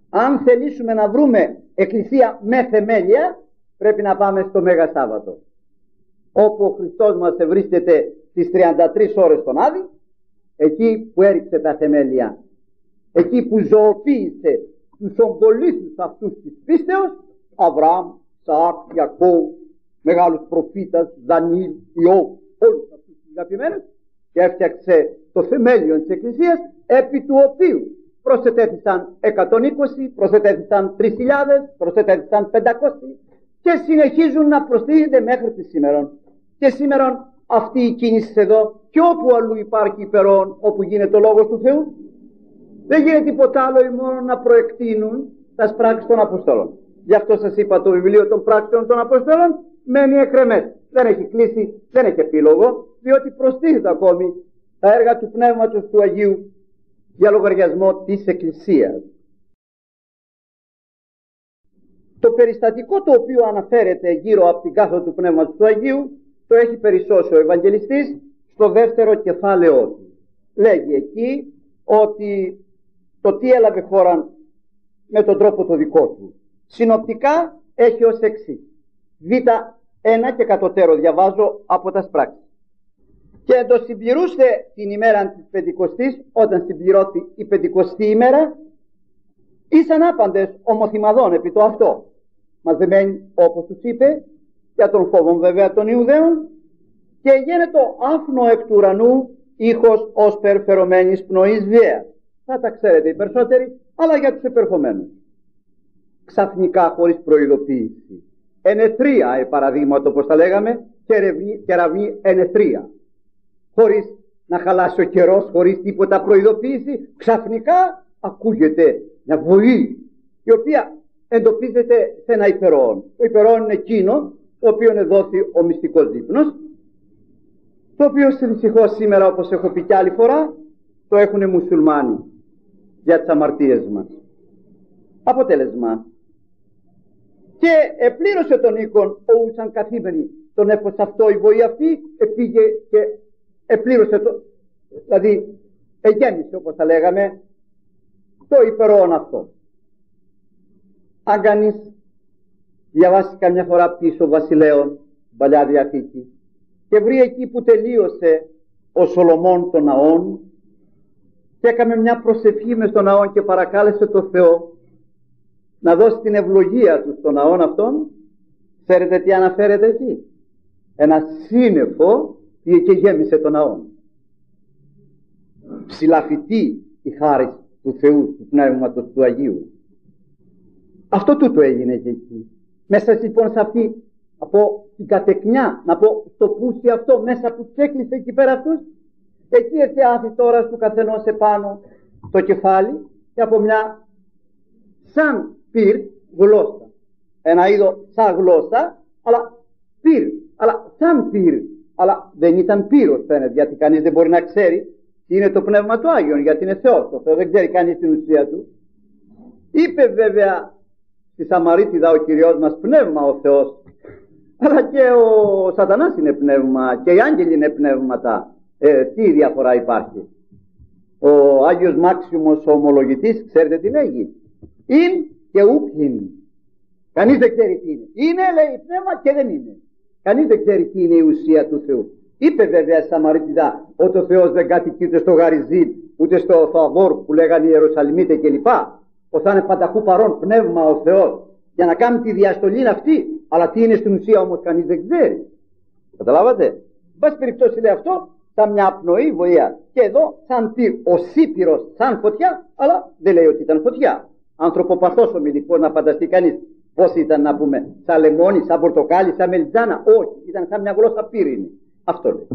Αν θελήσουμε να βρούμε εκκλησία με θεμέλια, πρέπει να πάμε στο Μέγα Σάββατο, όπου ο Χριστός μας βρίσκεται στις τριάντα τρεις ώρες τον Άδη, εκεί που έριξε τα θεμέλια, εκεί που ζωοποίησε τους ομπολίθους αυτούς της πίστεως, Αβραάμ, Σαάκ, Ιακώβ, μεγάλους προφήτας, Δανίλ, Ιώβ, όλους αυτούς τους αγαπημένους, και έφτιαξε το θεμέλιο της Εκκλησίας, επί του οποίου προσετέθησαν εκατόν είκοσι, προσετέθησαν τρεις χιλιάδες, προσετέθησαν πεντακόσια και συνεχίζουν να προστίθενται μέχρι τη σήμερα. Και σήμερα αυτή η κίνηση εδώ, και όπου αλλού υπάρχει υπερών, όπου γίνεται ο λόγος του Θεού, δεν γίνεται τίποτα άλλο ή μόνο να προεκτείνουν τα πράξεις των Αποστόλων. Γι' αυτό σας είπα, το βιβλίο των πράξεων των Αποστόλων μένει εκκρεμές. Δεν έχει κλείσει, δεν έχει επίλογο, διότι προστίθεται ακόμη τα έργα του Πνεύματος του Αγίου για λογαριασμό της Εκκλησίας. Το περιστατικό το οποίο αναφέρεται γύρω από την κάθοδο του Πνεύματος του Αγίου το έχει περισσώσει ο Ευαγγελιστής στο δεύτερο κεφάλαιό του. Λέγει εκεί ότι το τι έλαβε χώρα με τον τρόπο το δικό του. Συνοπτικά έχει ως εξής. Β ένα και κατωτέρω διαβάζω από τα πράξεις. Και το συμπληρούσε την ημέρα της Πεντηκοστής, όταν συμπληρώθη η Πεντηκοστή ημέρα, ήσαν άπαντες ομοθυμαδών επί το αυτό. Μαζεμένοι, όπως τους είπε, για τον φόβο βέβαια των Ιουδαίων, και γίνεται άφνο εκ του ουρανού ήχος ως περφερωμένης πνοής βία. Θα τα ξέρετε οι περισσότεροι, αλλά για τους επερχομένους. Ξαφνικά, χωρίς προειδοποίηση, ενεθρία, ε, παραδείγματο όπως τα λέγαμε, κεραυνή ενεθρία. Χωρίς να χαλάσει ο καιρός, χωρίς τίποτα προειδοποίηση, ξαφνικά ακούγεται μια βοή, η οποία εντοπίζεται σε ένα υπερόν. Το υπερόν είναι εκείνο το οποίο δόθη ο μυστικός δείπνος, το οποίο δυστυχώς σήμερα, όπως έχω πει κι άλλη φορά, το έχουν οι μουσουλμάνοι για τις αμαρτίες μας. Αποτέλεσμα, και επλήρωσε τον οίκον ο ούσαν καθήμενοι τον έφος αυτό, η βοή αυτή επήγε και επλήρωσε το, δηλαδή εγέμισε, όπως τα λέγαμε, το υπερόν αυτό. Αν κανείς διαβάσει καμιά φορά πίσω Βασιλέων, Παλιά Διαθήκη, και βρει εκεί που τελείωσε ο Σολομών των ναών και έκαμε μια προσευχή μες στον ναό και παρακάλεσε το Θεό να δώσει την ευλογία του στον ναόν αυτόν, ξέρετε τι αναφέρεται εκεί? Ένα σύννεφο και γέμισε τον ναόν. Ψηλαφιτή η χάρη του Θεού, του Πνεύματος του Αγίου. Αυτό τούτο έγινε και εκεί. Μέσα λοιπόν σε αυτή, από την κατεκνιά, να πω στο πούσι αυτό, μέσα που τσέκλεισε εκεί πέρα αυτούς, εκεί εθιάθη τώρα του καθενός επάνω το κεφάλι και από μια σαν πυρ γλώσσα. Ένα είδο σαν γλώσσα, αλλά πυρ, αλλά σαν πυρ. Αλλά δεν ήταν πύρος φαίνεται, γιατί κανείς δεν μπορεί να ξέρει τι είναι το Πνεύμα του Άγιον, γιατί είναι Θεός. Το Θεό δεν ξέρει κανείς την ουσία του. Είπε βέβαια στη Σαμαρίτιδα ο Κυριός μας πνεύμα ο Θεός, αλλά και ο Σατανάς είναι πνεύμα και οι άγγελοι είναι πνεύματα. Ε, τι διαφορά υπάρχει? Ο Άγιος Μάξιμος ο ομολογητής, ξέρετε τι λέγει? Είναι και ούκιν. Κανείς δεν ξέρει τι είναι. Είναι, λέει, πνεύμα και δεν είναι. Κανείς δεν ξέρει τι είναι η ουσία του Θεού. Είπε βέβαια Σαμαρίτιδα ότι ο Θεός δεν κατοικεί ούτε στο Γαριζίλ ούτε στο Θαβόρ που λέγανε οι Ιερουσαλημίτες κλπ. Ότι θα είναι πανταχού παρόν πνεύμα ο Θεός για να κάνει τη διαστολή αυτή. Αλλά τι είναι στην ουσία όμως κανείς δεν ξέρει. Καταλάβατε? Μπας περιπτώσει λέει αυτό σαν μια απνοή βοήθεια. Και εδώ σαν πυρ, ο Σύπυρος σαν φωτιά, αλλά δεν λέει ότι ήταν φωτιά. Ανθρωποπαθός ομιλικός να φανταστεί κανείς. Πώς ήταν να πούμε, σαν λεμόνι, σαν πορτοκάλι, σαν μελιτζάνα? Όχι, ήταν σαν μια γλώσσα πύρινη. Αυτό λέει.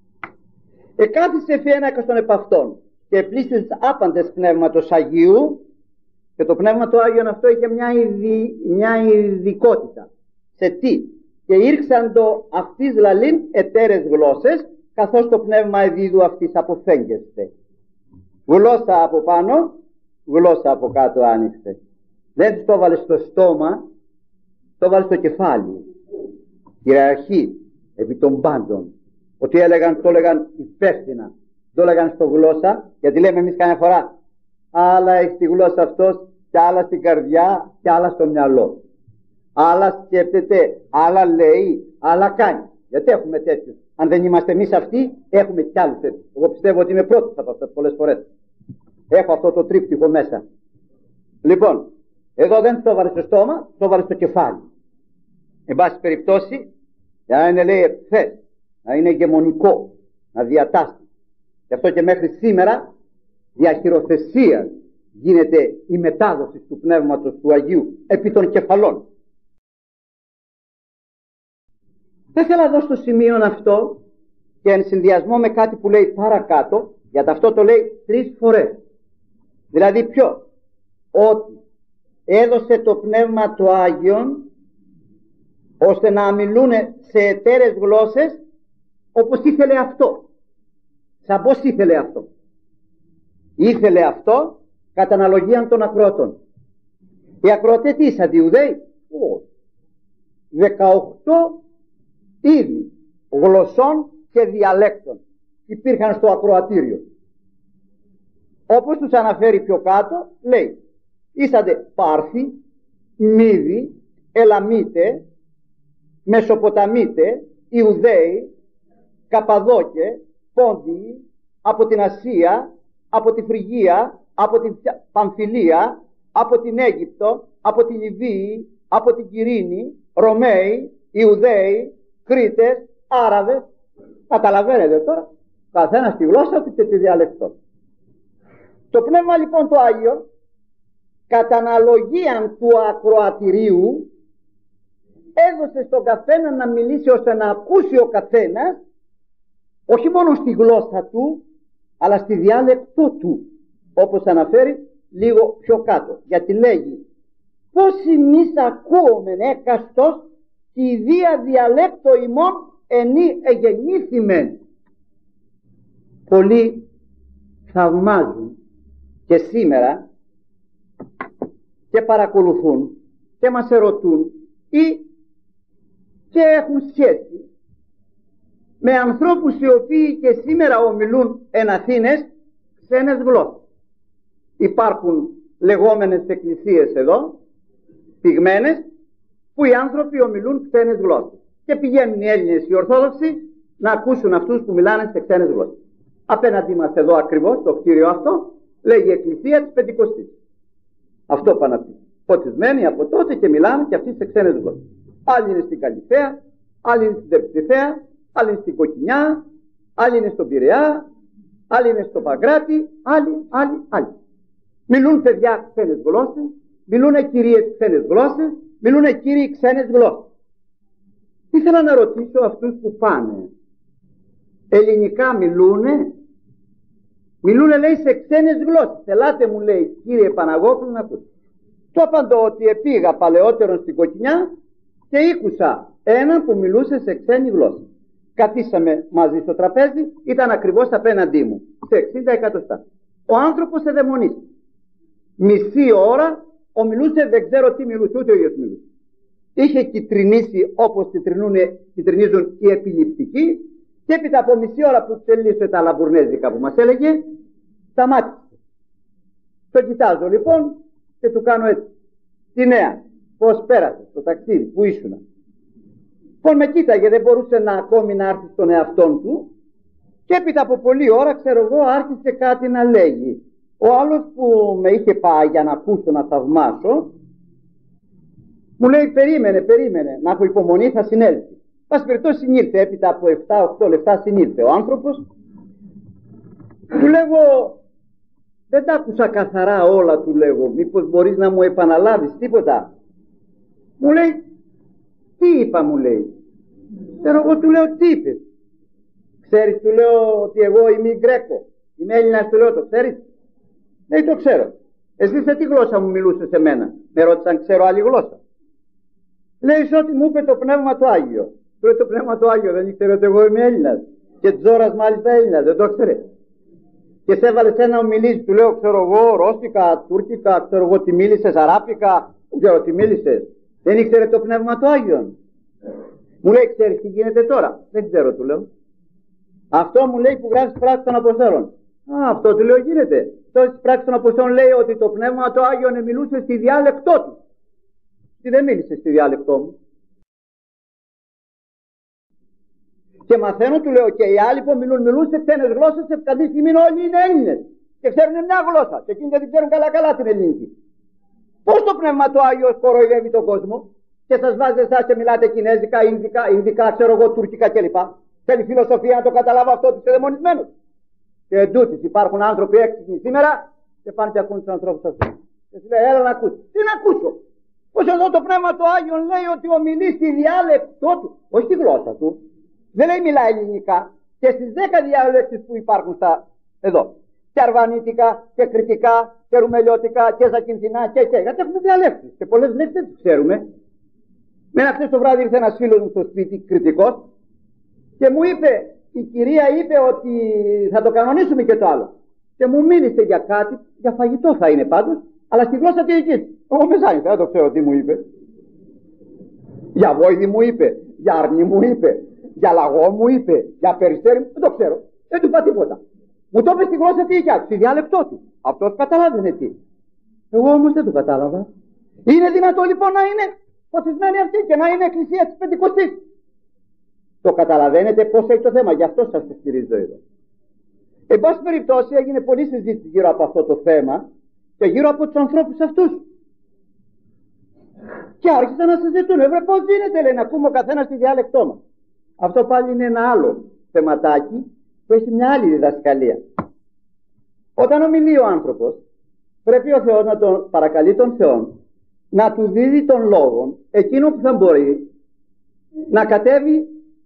Εκάθισε φιένακα στον επαυτόν και επλήσεις άπαντες πνεύματος Αγίου, και το πνεύμα του Άγιον αυτό είχε μια, ειδι, μια ειδικότητα. Σε τι? Και ήρξαν το αυτής λαλήν εταίρες γλώσσες, καθώς το πνεύμα εδίδου αυτής αποφέγγεστε. Γλώσσα από πάνω, γλώσσα από κάτω άνοιξε. Δεν τους το έβαλε στο στόμα, το έβαλε στο κεφάλι. Κυριαρχεί επί των πάντων. Ότι έλεγαν, το έλεγαν υπεύθυνα. Το έλεγαν στο γλώσσα, γιατί λέμε εμείς καμιά φορά, αλλά έχει τη γλώσσα αυτός και άλλα στην καρδιά και άλλα στο μυαλό. Άλλα σκέφτεται, άλλα λέει, άλλα κάνει. Γιατί έχουμε τέτοιους? Αν δεν είμαστε εμείς αυτοί, έχουμε κι άλλους τέτοιους. Εγώ πιστεύω ότι είμαι πρώτος από αυτές πολλές φορές. Έχω αυτό το τρίπτυχο μέσα. Λοιπόν, εδώ δεν το βάλε στο στόμα, το βάλε στο κεφάλι. Εν πάση περιπτώσει, για να είναι, λέει, ευθές, να είναι ηγεμονικό, να διατάσσει. Γι' αυτό και μέχρι σήμερα διαχειροθεσία γίνεται η μετάδοση του Πνεύματος του Αγίου επί των κεφαλών. Δεν θέλω να δω στο σημείο αυτό και εν συνδυασμό με κάτι που λέει παρακάτω, γιατί αυτό το λέει τρεις φορές. Δηλαδή ποιο? Ότι έδωσε το Πνεύμα το Άγιον ώστε να μιλούν σε εταίρες γλώσσες όπως ήθελε αυτό. Σαν πώς ήθελε αυτό? Ήθελε αυτό κατά αναλογία των ακροατών. Οι ακροατές τι ήσαν, Ιουδαίοι? δεκαοκτώ είδη γλωσσών και διαλέκτων υπήρχαν στο ακροατήριο. Όπως τους αναφέρει πιο κάτω, λέει, ήσαντε Πάρθοι, Μήδοι, Ελαμίτε, Μεσοποταμίτε, Ιουδαίοι, Καπαδόκε, Πόντιοι, από την Ασία, από τη Φρυγία, από την Παμφιλία, από την Αίγυπτο, από τη Λιβύη, από την Κυρίνη, Ρωμαίοι, Ιουδαίοι, Κρήτες, Άραβες. Καταλαβαίνετε τώρα, καθένα στη γλώσσα του και τη διαλεκτό. Το Πνεύμα λοιπόν το Άγιο, κατά αναλογία του ακροατηρίου, έδωσε στον καθένα να μιλήσει ώστε να ακούσει ο καθένας όχι μόνο στη γλώσσα του, αλλά στη διάλεκτό του, όπως αναφέρει λίγο πιο κάτω. Γιατί λέγει, πώς εμείς ακούομεν έκαστος και η δία διαλέκτο ημών ενή εγεννήθημεν. Πολλοί θαυμάζουν και σήμερα και παρακολουθούν και μας ερωτούν ή και έχουν σχέση με ανθρώπους οι οποίοι και σήμερα ομιλούν εν Αθήνες ξένες γλώσσες. Υπάρχουν λεγόμενες εκκλησίες εδώ, πυγμένες, που οι άνθρωποι ομιλούν ξένες γλώσσες και πηγαίνουν οι Έλληνες οι Ορθόδοξοι να ακούσουν αυτούς που μιλάνε σε ξένες γλώσσες. Απέναντί μας εδώ ακριβώς το κτίριο αυτό λέγει η Εκκλησία της Πεντηκοστής. Αυτό πάνε αυτοί. Φωτισμένοι από τότε και μιλάνε και αυτοί σε ξένες γλώσσες. Άλλοι είναι στην Καλυθέα, άλλοι είναι στην Τερψηθέα, άλλοι είναι στην Κοκκινιά, άλλοι είναι στον Πειραιά, άλλοι είναι στο Παγκράτη, άλλοι, άλλοι, άλλοι. Μιλούν παιδιά ξένες γλώσσες, μιλούν κυρίες ξένες γλώσσες, μιλούν κύριοι ξένες γλώσσες. Ήθελα να ρωτήσω αυτούς που πάνε, ελληνικά μιλούνε? Μιλούνε, λέει, σε ξένες γλώσσες. Ελάτε, μου λέει, κύριε Παναγόπουλο, να ακούσετε. Το απαντώ ότι επήγα παλαιότερον στην Κοκκινιά και ήκουσα έναν που μιλούσε σε ξένη γλώσσα. Κατήσαμε μαζί στο τραπέζι, ήταν ακριβώς απέναντί μου, σε εξήντα εκατοστά. Ο άνθρωπος εδαιμονίστηκε. Μισή ώρα ομιλούσε, δεν ξέρω τι μιλούσε, ούτε ο ίδιος μιλούσε. Είχε κυτρινήσει όπως κυτρινίζουν οι επιληπτικοί και έπειτα από μισή ώρα που τελείωσε τα λαμπουρνέζικα που μας έλεγε, σταμάτησε. Το κοιτάζω λοιπόν και του κάνω έτσι. Τι νέα, πώς πέρασε το ταξίδι, που ήσουνα? Λοιπόν με κοίταγε, δεν μπορούσε να ακόμη να έρθει στον εαυτόν του και έπειτα από πολλή ώρα, ξέρω εγώ, άρχισε κάτι να λέγει. Ο άλλος που με είχε πάει για να ακούσω, να θαυμάσω, μου λέει, περίμενε, περίμενε, να έχω υπομονή, θα συνέλθει. Πας περιπτώσει συνήλθε, έπειτα από επτά οκτώ λεπτά συνήλθε ο άνθρωπος. Του λέγω, δεν τα άκουσα καθαρά όλα, του λέγω, μήπως μπορείς να μου επαναλάβεις τίποτα? Μου λέει, τι είπα, μου λέει. Ξέρω εγώ, του λέω, τι είπες? Ξέρεις, του λέω, ότι εγώ είμαι Γκρέκο, είμαι Έλληνας, του λέω, το ξέρεις? Λέει, το ξέρω. Εσύ σε τι γλώσσα μου μιλούσες σε μένα? Με ρώτησαν, ξέρω άλλη γλώσσα? Λέει, ότι μου είπε το Πνεύμα το Άγιο. Του λέει, το Πνεύμα το Άγιο δεν ήξερε ότι εγώ είμαι Έλληνας? Και Τζόρας μάλιστα Έλληνας, δεν το ξέρε? Και σε έβαλε ένα ομιλής, του λέω, ξέρω εγώ, ρώσικα, τουρκικά, ξέρω εγώ τι μίλησες, αράπικα, δεν ξέρω τι μίλησες. Δεν ήξερε το Πνεύμα το Άγιο? Μου λέει, ξέρεις τι γίνεται τώρα? Δεν ξέρω, του λέω. Αυτό μου λέει που γράφει πράξεις των Αποστόλων. Α, αυτό, του λέω, γίνεται. στις πράξεις των Αποστόλων λέει ότι το Πνεύμα το Άγιον μιλούσε στη διάλεκτό του. Τι δεν μίλησε στη διάλεκτό μου. Και μαθαίνω, του λέω, και οι άλλοι που μιλούν, μιλούν σε ξένες γλώσσες, σε αυτή τη στιγμή όλοι είναι Έλληνες και ξέρουν μια γλώσσα. Και εκείνοι δεν ξέρουν καλά-καλά την ελληνική. Πώς το Πνεύμα το Άγιο κοροϊδεύει τον κόσμο και σας βάζει εσάς και μιλάτε κινέζικα, ινδικά, ινδικά, ξέρω εγώ, τουρκικά κλπ. Θέλει φιλοσοφία να το καταλάβω αυτό, τους εδαιμονισμένους. Και εντούτοις υπάρχουν άνθρωποι έξυπνοι σήμερα και πάνε και ακούν τους ανθρώπους αυτούς. Και σου λέει, έλα να ακούσει. Τι να ακούσω. Πως εδώ το Πνεύμα το Άγιο λέει ότι ομιλεί στη διάλεκτό του, όχι στη γλώσσα του. Δεν λέει μιλά ελληνικά. Και στις δέκα διαλέκτες που υπάρχουν στα εδώ. Και αρβανίτικα και κριτικά και ρουμελιώτικα και ζακυνθινά και και. Γιατί έχουμε διαλέκτες. Και πολλές λέξεις δεν τις ξέρουμε. Μένα χθες το βράδυ ήρθε ένας φίλος μου στο σπίτι, κριτικός, και μου είπε, η κυρία είπε ότι θα το κανονίσουμε και το άλλο. Και μου μίλησε για κάτι, για φαγητό θα είναι πάντως, αλλά στη γλώσσα τη δική του. Εγώ μεσάνυχτα, δεν το ξέρω τι μου είπε. Για βόηδη μου είπε, για αρνή μου είπε, για λαγό μου είπε, για περιστέρι μου, δεν το ξέρω. Δεν του είπα τίποτα. Μου το είπε στη γλώσσα τη δικιά του, στη διάλεκτό του. Αυτός καταλάβαινε τι. Εγώ όμως δεν το κατάλαβα. Είναι δυνατό λοιπόν να είναι φωτισμένη αυτή και να είναι εκκλησία της Πεντηκοστής. Το καταλαβαίνετε πώς έχει το θέμα, γι' αυτό σας το στηρίζω εδώ. Εν πάση περιπτώσει έγινε πολλή συζήτηση γύρω από αυτό το θέμα και γύρω από τους ανθρώπους αυτούς. Και άρχισαν να συζητούν. Ευρε πώς γίνεται, λέει, να ακούμε ο καθένας τη διάλεκτό μας. Αυτό πάλι είναι ένα άλλο θεματάκι που έχει μια άλλη διδασκαλία. Όταν ομιλεί ο άνθρωπος, πρέπει ο Θεός να τον παρακαλεί τον Θεό να του δίδει τον λόγο εκείνο που θα μπορεί να κατέβει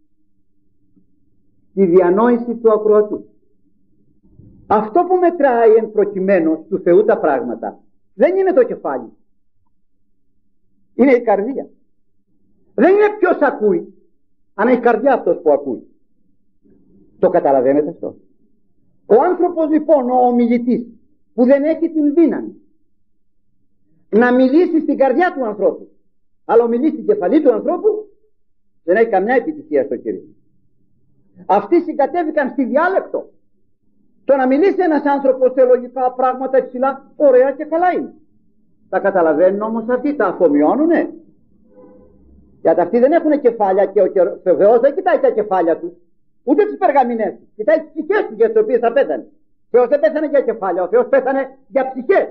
τη διανόηση του ακροατού. Αυτό που μετράει εν προκειμένου του Θεού τα πράγματα δεν είναι το κεφάλι, είναι η καρδία. Δεν είναι ποιος ακούει, αν έχει καρδιά αυτός που ακούει. Το καταλαβαίνετε αυτό? Ο άνθρωπος λοιπόν, ο ομιλητής που δεν έχει την δύναμη να μιλήσει στην καρδιά του ανθρώπου, αλλά ομιλεί στην κεφαλή του ανθρώπου, δεν έχει καμιά επιτυχία στο Κύριο. Αυτοί συγκατέβηκαν στη διάλεκτο. Το να μιλήσει ένας άνθρωπος θεολογικά πράγματα υψηλά, ωραία και καλά είναι. Τα καταλαβαίνουν όμως αυτοί, τα αφομοιώνουνε. Γιατί αυτοί δεν έχουν κεφάλια και ο Θεός δεν κοιτάει τα κεφάλια τους, ούτε τις περγαμηνές τους. Κοιτάει τις ψυχές τους για τις οποίες θα πέθανε. Ο Θεός δεν πέθανε για κεφάλια, ο Θεός πέθανε για ψυχές.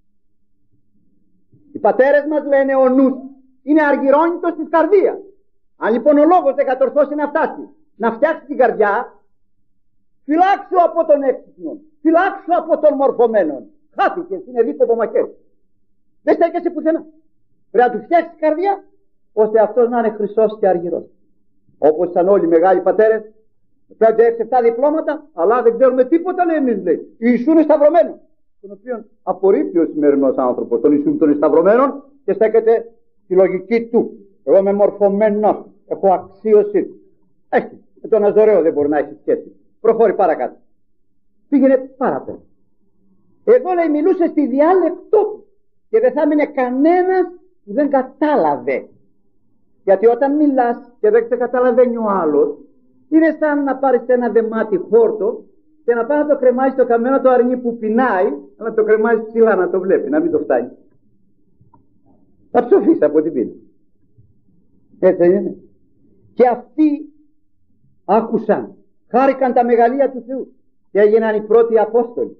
Οι πατέρες μας λένε ο νους είναι αργυρώνητος της καρδίας. Αν λοιπόν ο λόγος δεν κατορθώσει να φτάσει, να φτιάξει την καρδιά, φυλάξου από τον έξυπνο, φυλάξου από τον μορφωμένο. Χάθηκε, είναι δίπλο μαχαίρι. Δεν στέκεσαι πουθενά. Πρέπει να του φτιάξει την καρδιά, ώστε αυτός να είναι χρυσός και αργυρός. Όπως ήταν όλοι οι μεγάλοι πατέρες, πέντε έξι επτά διπλώματα, αλλά δεν ξέρουμε τίποτα, λέει εμείς, λέει. Ιησού είναι σταυρωμένο. Τον οποίο απορρίπτει ο σημερινός άνθρωπος, τον Ιησού των σταυρωμένων, και στέκεται στη λογική του. Εγώ είμαι μορφωμένος, έχω αξίωση. Έχει. Με τον Αζωραίο δεν μπορεί να έχει σχέση. Προχώρη παρακάτω. Πήγαινε παραπέρα. Εδώ, λέει, μιλούσε στη διάλεκτό του και δεν θα έμεινε κανένας που δεν κατάλαβε. Γιατί όταν μιλάς και δεν καταλαβαίνει ο άλλος, είναι σαν να πάρεις ένα δεμάτι χόρτο και να πάει να το κρεμάσεις το καμένο το αρνί που πεινάει, να το κρεμάσεις ψηλά να το βλέπει, να μην το φτάνει. Θα ψοφείς από την πείνα. Έτσι δεν είναι? Και αυτοί άκουσαν, χάρηκαν τα μεγαλεία του Θεού και έγιναν οι πρώτοι Απόστολοι.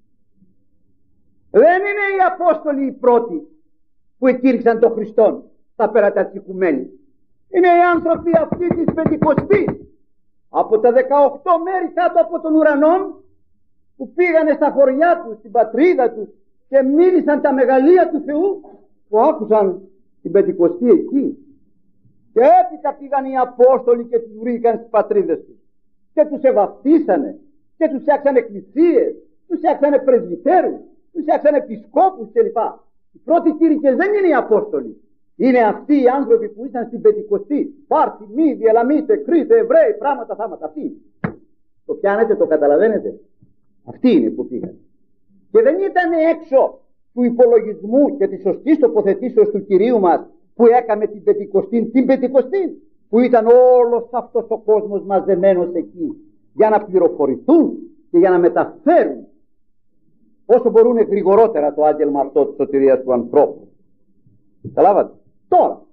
Δεν είναι οι Απόστολοι οι πρώτοι που εκήρυξαν τον Χριστόν στα πέρατα της οικουμένης. Είναι οι άνθρωποι αυτοί της Πεντηκοστής, από τα δεκαοκτώ μέρη κάτω από τον ουρανό, που πήγανε στα χωριά τους, στην πατρίδα τους και μίλησαν τα μεγαλεία του Θεού, που άκουσαν την Πεντηκοστή εκεί. Και έπειτα πήγαν οι Απόστολοι και τους βρήκαν στις πατρίδες τους και τους ευαυτίσανε και τους φτιάξανε εκκλησίες, τους φτιάξανε πρεσβυτέρους, τους φτιάξανε επισκόπους κλπ. Οι πρώτοι κήρυκες δεν είναι οι Απόστολοι. Είναι αυτοί οι άνθρωποι που ήσαν στην Πεντηκοστή. Πάρτι, Μήδη, Ελαμίτε, Κρήτε, Εβραίοι, πράγματα, θάματα. Αυτοί. Το πιάνετε, το καταλαβαίνετε? Αυτοί είναι που πήγαν. Και δεν ήταν έξω του υπολογισμού και της σωστής τοποθετήσεως του Κυρίου μας που έκαμε την Πεντηκοστή, την Πεντηκοστή, που ήταν όλος αυτός ο κόσμος μαζεμένος εκεί για να πληροφορηθούν και για να μεταφέρουν όσο μπορούν γρηγορότερα το άγγελμα αυτό της σωτηρίας του ανθρώπου. Καταλάβατε? Τώρα,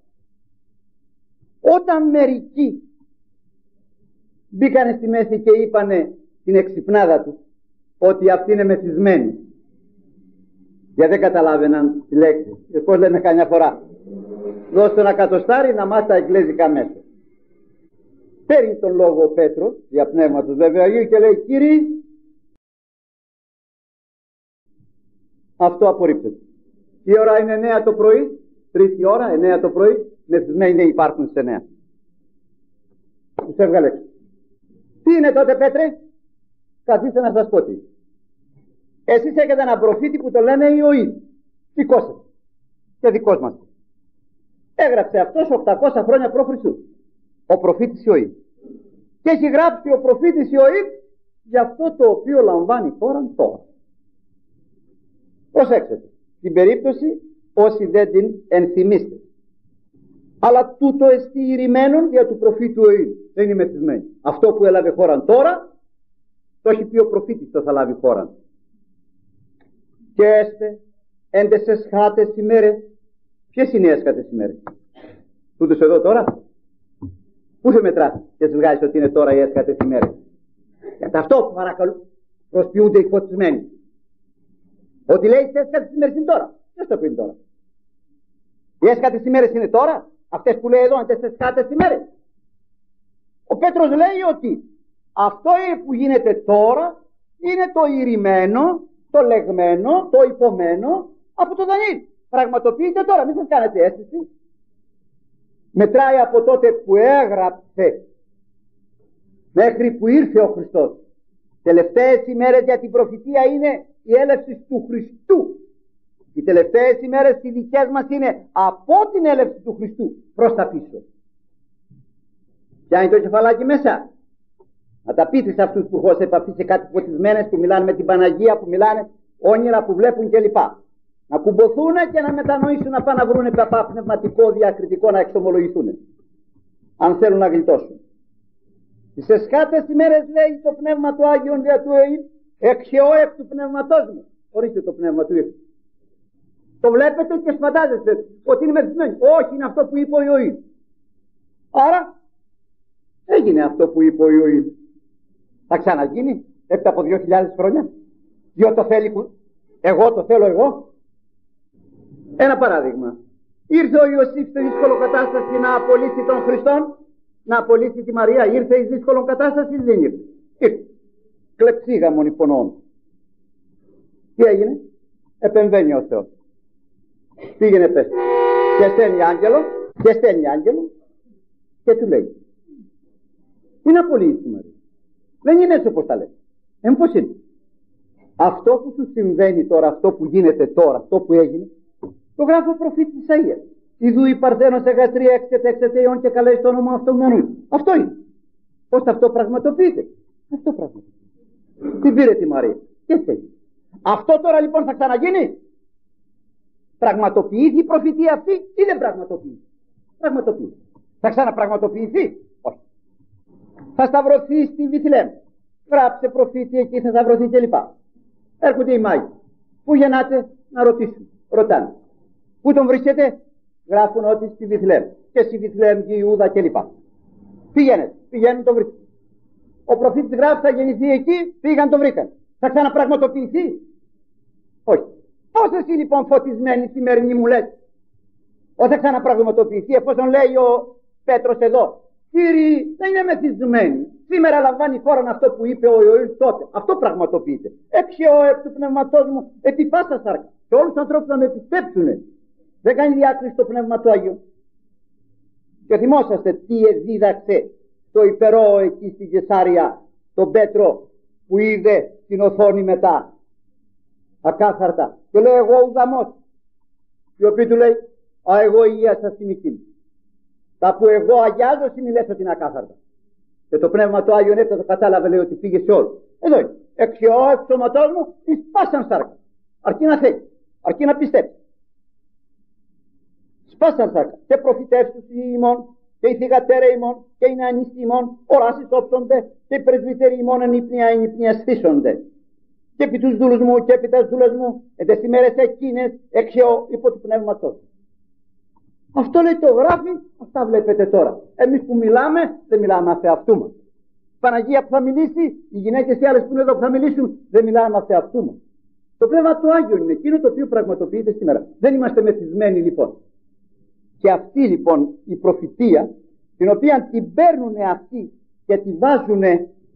όταν μερικοί μπήκανε στη μέση και είπανε την εξυπνάδα τους ότι αυτοί είναι μεθυσμένοι, γιατί δεν καταλάβαιναν τη λέξη, πώς λέμε καμιά φορά, δώστε ένα κατοστάρι να μάθει τα εγγλέζικα μέσα. Παίρνει τον λόγο ο Πέτρος, για πνεύμα του βέβαια Αγίου, και λέει: Κύριοι, αυτό απορρίπτεται. Η ώρα είναι εννέα το πρωί, τρίτη ώρα, εννέα το πρωί, μεθυσμένοι δεν υπάρχουν σε εννέα. Τους έβγαλε έξω. Τι είναι τότε, Πέτρε? Καθίστε να σας πω τι. Εσείς έχετε έναν προφήτη που το λένε Ιωήλ, δικός σας και δικός μας. Έγραψε αυτός οκτακόσια χρόνια προ Χριστού, ο προφήτης Ιωήλ. Και έχει γράψει ο προφήτης Ιωήλ για αυτό το οποίο λαμβάνει χώρα τώρα. Προσέξτε, στην περίπτωση όσοι δεν την ενθυμίστε. Αλλά τούτο εστί ηρημένον δια του προφήτου Ιωήλ. Δεν είναι μεθυσμένοι. Αυτό που έλαβε χώρα τώρα, το έχει πει ο προφήτης το θα λάβει χώρα. Και έστε έντες εσχάτες ημέρες. Ποιες είναι οι έσχατες ημέρες? Τούτος εδώ τώρα? Πού σε μετράς και σου βγάζεις ότι είναι τώρα οι έσχατες ημέρες? Γιατί αυτό που παρακαλούν προσποιούνται οι φωτισμένοι. Ότι λέει τις έσχατες ημέρες είναι τώρα. Ποιος το πει είναι τώρα? Οι έσχατες ημέρες είναι τώρα? Αυτές που λέει εδώ είναι τις έσχατες ημέρες? Ο Πέτρος λέει ότι αυτό που γίνεται τώρα είναι το ηρημένο, το λεγμένο, το υπομένο από τον Δανιήλ. Πραγματοποιείται τώρα, μην σας κάνετε αίσθηση. Μετράει από τότε που έγραψε μέχρι που ήρθε ο Χριστός. Τελευταίες ημέρες για την προφητεία είναι η έλευση του Χριστού. Οι τελευταίες ημέρες οι δικές μας είναι από την έλευση του Χριστού προς τα πίσω. Ποια είναι το κεφαλάκι μέσα? Να τα πείτε σε αυτούς που έχουν σε επαφή σε κάτι φωτισμένες, που μιλάνε με την Παναγία, που μιλάνε όνειρα που βλέπουν κλπ. Να κουμποθούν και να μετανοήσουν, να πάνε να βρουν παπά πνευματικό διακριτικό να εξομολογηθούν, αν θέλουν να γλιτώσουν. Τις εσχάτες ημέρες λέει το πνεύμα του Άγιον δια του Ιωήλ, εξαιώ εκ του πνεύματός μου. Ορίστε το πνεύμα του Ιωήλ. Το βλέπετε και φαντάζεστε ότι είναι μεθυσμένοι. Όχι, είναι αυτό που είπε ο Ιωήλ. Άρα έγινε αυτό που είπε ο Ιωήλ. Θα ξαναγίνει έπειτα από δύο χιλιάδες χρόνια? Διότι το θέλει που... εγώ το θέλω εγώ. Ένα παράδειγμα. Ήρθε ο Ιωσήφ στη δύσκολη κατάσταση να απολύσει τον Χριστόν, να απολύσει τη Μαρία. Ήρθε η δύσκολη κατάσταση ή δεν ήρθε? Ήρθε. Κλεψίγαμον υπονοών. Τι έγινε? Επεμβαίνει ο Θεός. Πήγαινε πες. Και στέλνει άγγελο, και στέλνει άγγελο και του λέει: είναι απολύσει τη Μαρία. Δεν είναι έτσι όπως τα λέει. Εν πώς είναι? Αυτό που σου συμβαίνει τώρα, αυτό που γίνεται τώρα, αυτό που έγινε, το γράφει ο προφήτης Ισαΐας. Ιδού η Παρθένος εγαστρία έξετε έξετε ιών και καλέσει το όνομα αυτού μενού. Αυτό είναι. Πώς αυτό πραγματοποιείται? Αυτό πραγματοποιείται. Την πήρε τη Μαρία και έτσι. Αυτό τώρα λοιπόν θα ξαναγίνει? Πραγματοποιήθηκε η προφητεία αυτή ή δεν πραγματοποιήθηκε? Πραγματοποιήθηκε. Θα ξαναπραγματοποιηθεί? Όχι. Θα σταυρωθεί στη Βιθλεέμ. Γράψε προφήτη εκεί, θα σταυρωθεί κλπ. Έρχονται οι μάγοι. Πού γεννάτε? Να ρωτήσουν. Ρωτάνε. Πού τον βρίσκεται? Γράφουν ότι στη Βιθλεέμ. Και στη Βιθλεέμ και Ιούδα κλπ. Πηγαίνετε. Πηγαίνουν, το βρίσκουν. Ο προφήτης γράφει θα γεννηθεί εκεί, πήγαν, το βρήκαν. Θα ξαναπραγματοποιηθεί? Όχι. Πώς εσύ λοιπόν φωτισμένη σημερινή μου λες ότι θα ξαναπραγματοποιηθεί, εφόσον λέει ο Πέτρος εδώ: Κύριοι, δεν είναι μεθυσμένοι. Σήμερα λαμβάνει χώρα αυτό που είπε ο Ιωήλ τότε. Αυτό πραγματοποιείται. Εξαιώ εκ του πνευματός μου επί πάσα σάρκα. Και όλους τους ανθρώπους να με πιστέψουν. Δεν κάνει διάκριση το πνεύμα του Αγίου. Και θυμόσαστε τι δίδαξε το υπερό εκεί στην Κεσάρια τον Πέτρο που είδε την οθόνη μετά. Ακάθαρτα. Και λέει: εγώ ουδαμός. Και ο οποίος του λέει: α, εγώ υγεία σας θυμηθήνω. Τα που εγώ αγιάζω συνειδές ότι είναι ακάθαρτα. Και το πνεύμα του Άγιον έπειτα το κατάλαβε, λέει ότι πήγε σε όλους. Εδώ είναι. Εξαιώ εκ σώματός μου εις πάσαν σάρκα. Αρκεί να θέλει. Αρκεί να πιστέψει. Σπάσαν σάρκα. Και προφητεύσους οι ημών, και οι θυγατέρε ημών, και οι νεανίστοι ημών, οράσεις όψονται, και οι πρεσβύτεροι ημών εν ύπνια εν ύπνια στήσονται. και επί τους δούλους μου και επί τας δούλες μου, εν τες ημέρες εκείνες έξεω υπό του πνεύματος. Αυτό λέει το γράφει, αυτά βλέπετε τώρα. Εμείς που μιλάμε, δεν μιλάμε αφ' εαυτού μας. Η Παναγία που θα μιλήσει, οι γυναίκες οι άλλες που είναι εδώ που θα μιλήσουν, δεν μιλάμε αφ' εαυτού μας. Το Πνεύμα του Άγιου είναι εκείνο το οποίο πραγματοποιείται σήμερα. Δεν είμαστε μεθυσμένοι λοιπόν. Και αυτή λοιπόν η προφητεία, την οποία την παίρνουν αυτοί και τη βάζουν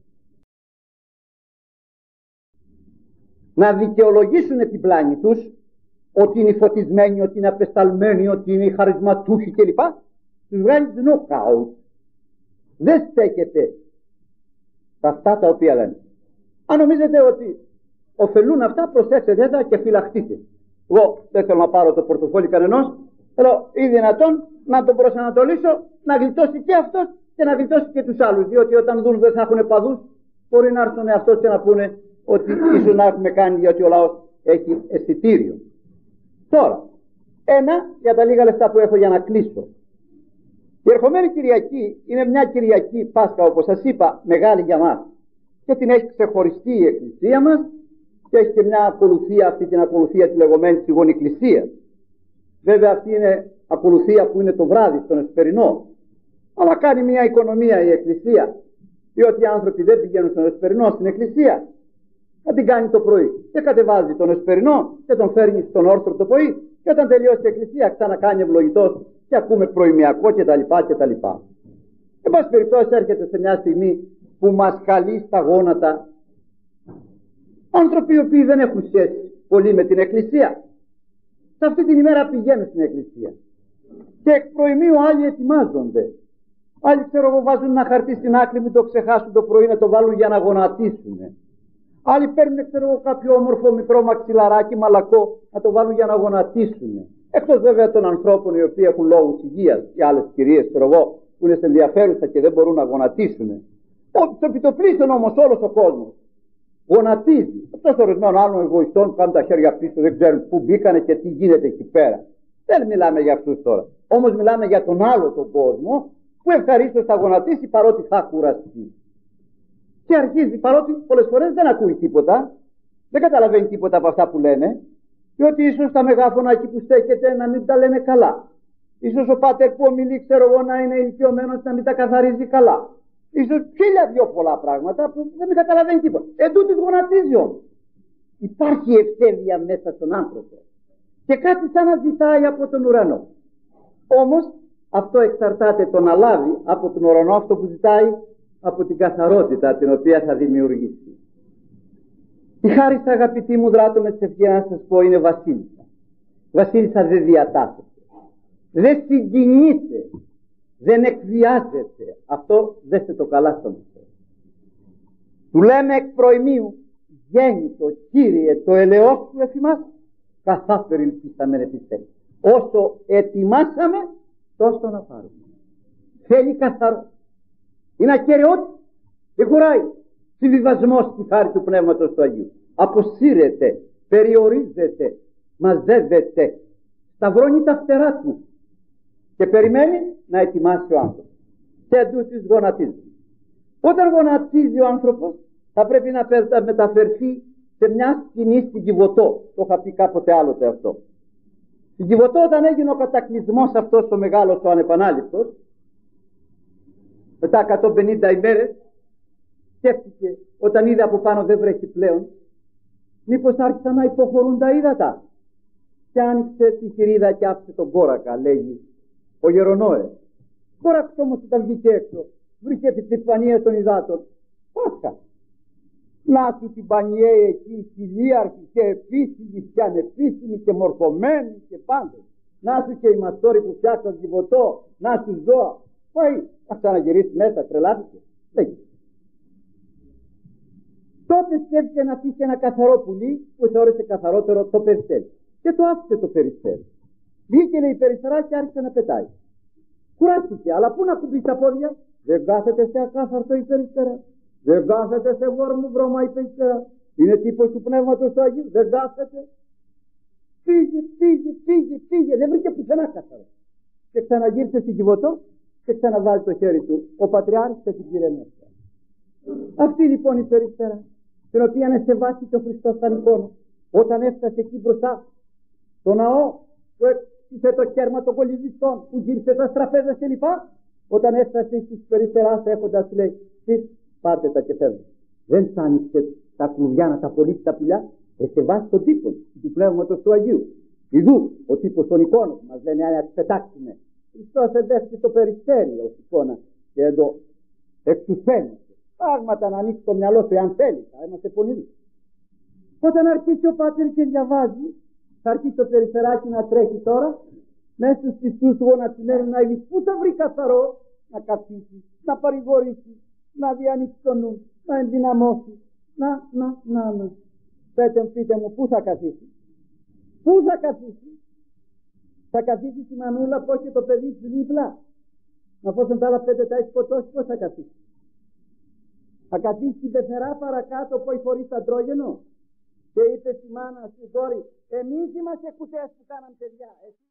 να δικαιολογήσουν την πλάνη τους, ότι είναι φωτισμένοι, ότι είναι απεσταλμένοι, ότι είναι χαρισματούχοι κλπ. Τους βγάζει νοκάουτ. Δεν στέκεται σε αυτά τα οποία λένε. Αν νομίζετε ότι ωφελούν αυτά, προσέξτε τα και φυλαχτείτε. Εγώ δεν θέλω να πάρω το πορτοφόλι κανενός, θέλω ή δυνατόν να τον προσανατολίσω να γλιτώσει και αυτός και να γλιτώσει και τους άλλους. Διότι όταν δουν δεν θα έχουν παδούς, μπορεί να έρθουν αυτός και να πούνε ότι ίσως να έχουμε κάνει, διότι ο λαός έχει αισθητήριο. Τώρα, ένα για τα λίγα λεφτά που έχω για να κλείσω. Η ερχομένη Κυριακή είναι μια Κυριακή Πάσχα, όπως σας είπα, μεγάλη για μας. Και την έχει ξεχωριστεί η Εκκλησία μας και έχει και μια ακολουθία, αυτή την ακολουθία τη λεγόμενη Θυγόνη Εκκλησία. Βέβαια αυτή είναι ακολουθία που είναι το βράδυ, στον εσπερινό. Αλλά κάνει μια οικονομία η Εκκλησία, διότι οι άνθρωποι δεν πηγαίνουν στον εσπερινό στην Εκκλησία. Θα την κάνει το πρωί και κατεβάζει τον εσπερινό και τον φέρνει στον όρθρο το πρωί και όταν τελειώσει η Εκκλησία ξανακάνει ευλογητός και ακούμε προημιακό κτλ. κτλ. Εν πάση περιπτώσει έρχεται σε μια στιγμή που μας καλεί στα γόνατα άνθρωποι οι οποίοι δεν έχουν σχέση πολύ με την Εκκλησία. Σε αυτή την ημέρα πηγαίνουν στην Εκκλησία και εκ προημίου άλλοι ετοιμάζονται. Άλλοι ξέρω εγώ βάζουν ένα χαρτί στην άκρη, μην το ξεχάσουν το πρωί να το βάλουν για να γονατίσουν. Άλλοι παίρνουν ξέρω εγώ κάποιο όμορφο μικρό μαξιλαράκι μαλακό να το βάλουν για να γονατίσουν. Εκτός βέβαια των ανθρώπων οι οποίοι έχουν λόγους υγείας και άλλες κυρίες ξέρω εγώ που είναι σε ενδιαφέρουσα και δεν μπορούν να γονατίσουν. Όπως επί το πλήστον όμως όλος ο κόσμος γονατίζει. Αυτός ορισμένων άλλων εγωιστών που κάνουν τα χέρια πίσω, δεν ξέρουν πού μπήκανε και τι γίνεται εκεί πέρα. Δεν μιλάμε για αυτούς τώρα. Όμως μιλάμε για τον άλλο τον κόσμο που ευχαρίστως θα γονατίσει παρότι θα κουραστεί. Και αρχίζει παρότι πολλές φορές δεν ακούει τίποτα, δεν καταλαβαίνει τίποτα από αυτά που λένε, διότι ίσως τα μεγάφωνα εκεί που στέκεται να μην τα λένε καλά. Ίσως ο πάτερ που ομιλεί, ξέρω εγώ, να είναι ηλικιωμένος να μην τα καθαρίζει καλά. Ίσως χίλια δυο πολλά πράγματα που δεν καταλαβαίνει τίποτα. Εν τούτης γονατίζει όμως. Υπάρχει ευθέβεια μέσα στον άνθρωπο. Και κάτι σαν να ζητάει από τον ουρανό. Όμως αυτό εξαρτάται το να λάβει από τον ουρανό αυτό που ζητάει από την καθαρότητα την οποία θα δημιουργήσει. Η χάριστα αγαπητοί μου δράτω με τις ευχές να σας πω είναι βασίλισσα. Βασίλισσα δεν διατάσσεται. Δεν συγκινείται. Δεν εκβιάζεται. Αυτό δέστε το καλά στον Θεό. Του λέμε εκ προημίου γέννητο Κύριε το ελαιός σου εφημάς καθάφερη ελπίσαμε επιστέψει. Όσο ετοιμάσαμε τόσο να πάρουμε. Θέλει καθαρό. Είναι ακεραιότητα. Δεν χωράει. Συμβιβασμός στη χάρη του Πνεύματος του Αγίου. Αποσύρεται, περιορίζεται, μαζεύεται, σταυρώνει τα φτερά του και περιμένει να ετοιμάσει ο άνθρωπος. Και εντούτοις γονατίζει. Όταν γονατίζει ο άνθρωπος θα πρέπει να μεταφερθεί σε μια σκηνή στην Κιβωτό. Το είχα πει κάποτε άλλοτε αυτό. Στην Κιβωτό όταν έγινε ο κατακλυσμός αυτός ο μεγάλος ο ανεπανάληπτος, μετά εκατόν πενήντα ημέρες, σκέφτηκε όταν είδε από πάνω δεν βρέχει πλέον, μήπως άρχισαν να υποχωρούν τα ύδατα. Και άνοιξε τη θηρίδα και άφησε τον κόρακα, λέγει ο Γερονόε. Κόραξ όμως όταν βγήκε έξω, βρήκε την επιφανία των υδάτων. Πάσχα. Να σου την πανιέ εκεί χιλίαρχη και επίσημη και ανεπίσημη και μορφωμένη και πάντες. Να σου και οι μαστόροι που φτιάξαν τη βοτό, να σου ζώα. Πάει, θα ξαναγυρίσει μέσα, τρελάθηκε. Λέγει. Τότε σκέφτηκε να αφήσει ένα καθαρό πουλί που θεώρησε καθαρότερο το περιστέρι. Και το άφησε το περιστέρι. Βγήκε λέει περιστερά και άρχισε να πετάει. Κουράστηκε, αλλά πού να κουμπίσει τα πόδια. Δεν κάθεται σε ακάθαρτο η περιστερά. Δεν κάθεται σε βόρμου βρώμα η περιστερά. Είναι τύπος του Πνεύματος του Αγίου. Δεν κάθεται. Πήγε, πήγε, πήγε, πήγε. Δεν βρήκε πουθενά καθαρό. Και ξαναγύρισε στην Κιβωτό και ξαναβάζει το χέρι του. Ο Πατριάρχης και την πήρε μέσα. Αυτή λοιπόν η περιστερά. την οποία εσεβάστηκε ο Χριστός σαν εικόνα. Όταν έφτασε εκεί μπροστά στο ναό που έκτισε το κέρμα των κολυβιστών, που γύρισε τα στραπέζα κλπ. Όταν έφτασε στους περιφεράς έχοντας, λέει, εσείς πάρτε τα και φεύγετε. Δεν σ' άνοιξε τα κλουβιά να τα πωλήσει τα πουλιά, εσεβάσει τον τύπο του Πνεύματος του Αγίου. Ιδού ο τύπος των εικόνων μας λένε να τις πετάξουμε. Χριστός εντεύχθη το περιστέρι ως εικόνα και εδώ εξουφαίνεται. Πράγματα να ανοίξει το μυαλό του, εάν θέλει, θα είμαστε πολύ. Όταν αρχίσει ο Πάτερ και διαβάζει, θα αρχίσει το περιφεράκι να τρέχει τώρα, μέσα στους πιστούς του γονατισμένους να γίνει. Πού θα βρει καθαρό να καθίσει, να παρηγορήσει, να διανοίξει το νου, να ενδυναμώσει. Να, να, να, να. Πέτε μου, πείτε μου, πού θα καθίσει. Πού θα καθίσει. Θα καθίσει στη μανούλα που έχει το παιδί της δίπλα. Μα πόσον τα άλλα πέντε τα έχει σκοτώσει, πώς θα καθίσει. Θα καθίσει την πεθερά παρακάτω που έχει χωρίς αντρόγενο. Και είπε στη μάνα, στην κόρη, εμείς είμαστε κουτές που κάναν παιδιά. Εσύ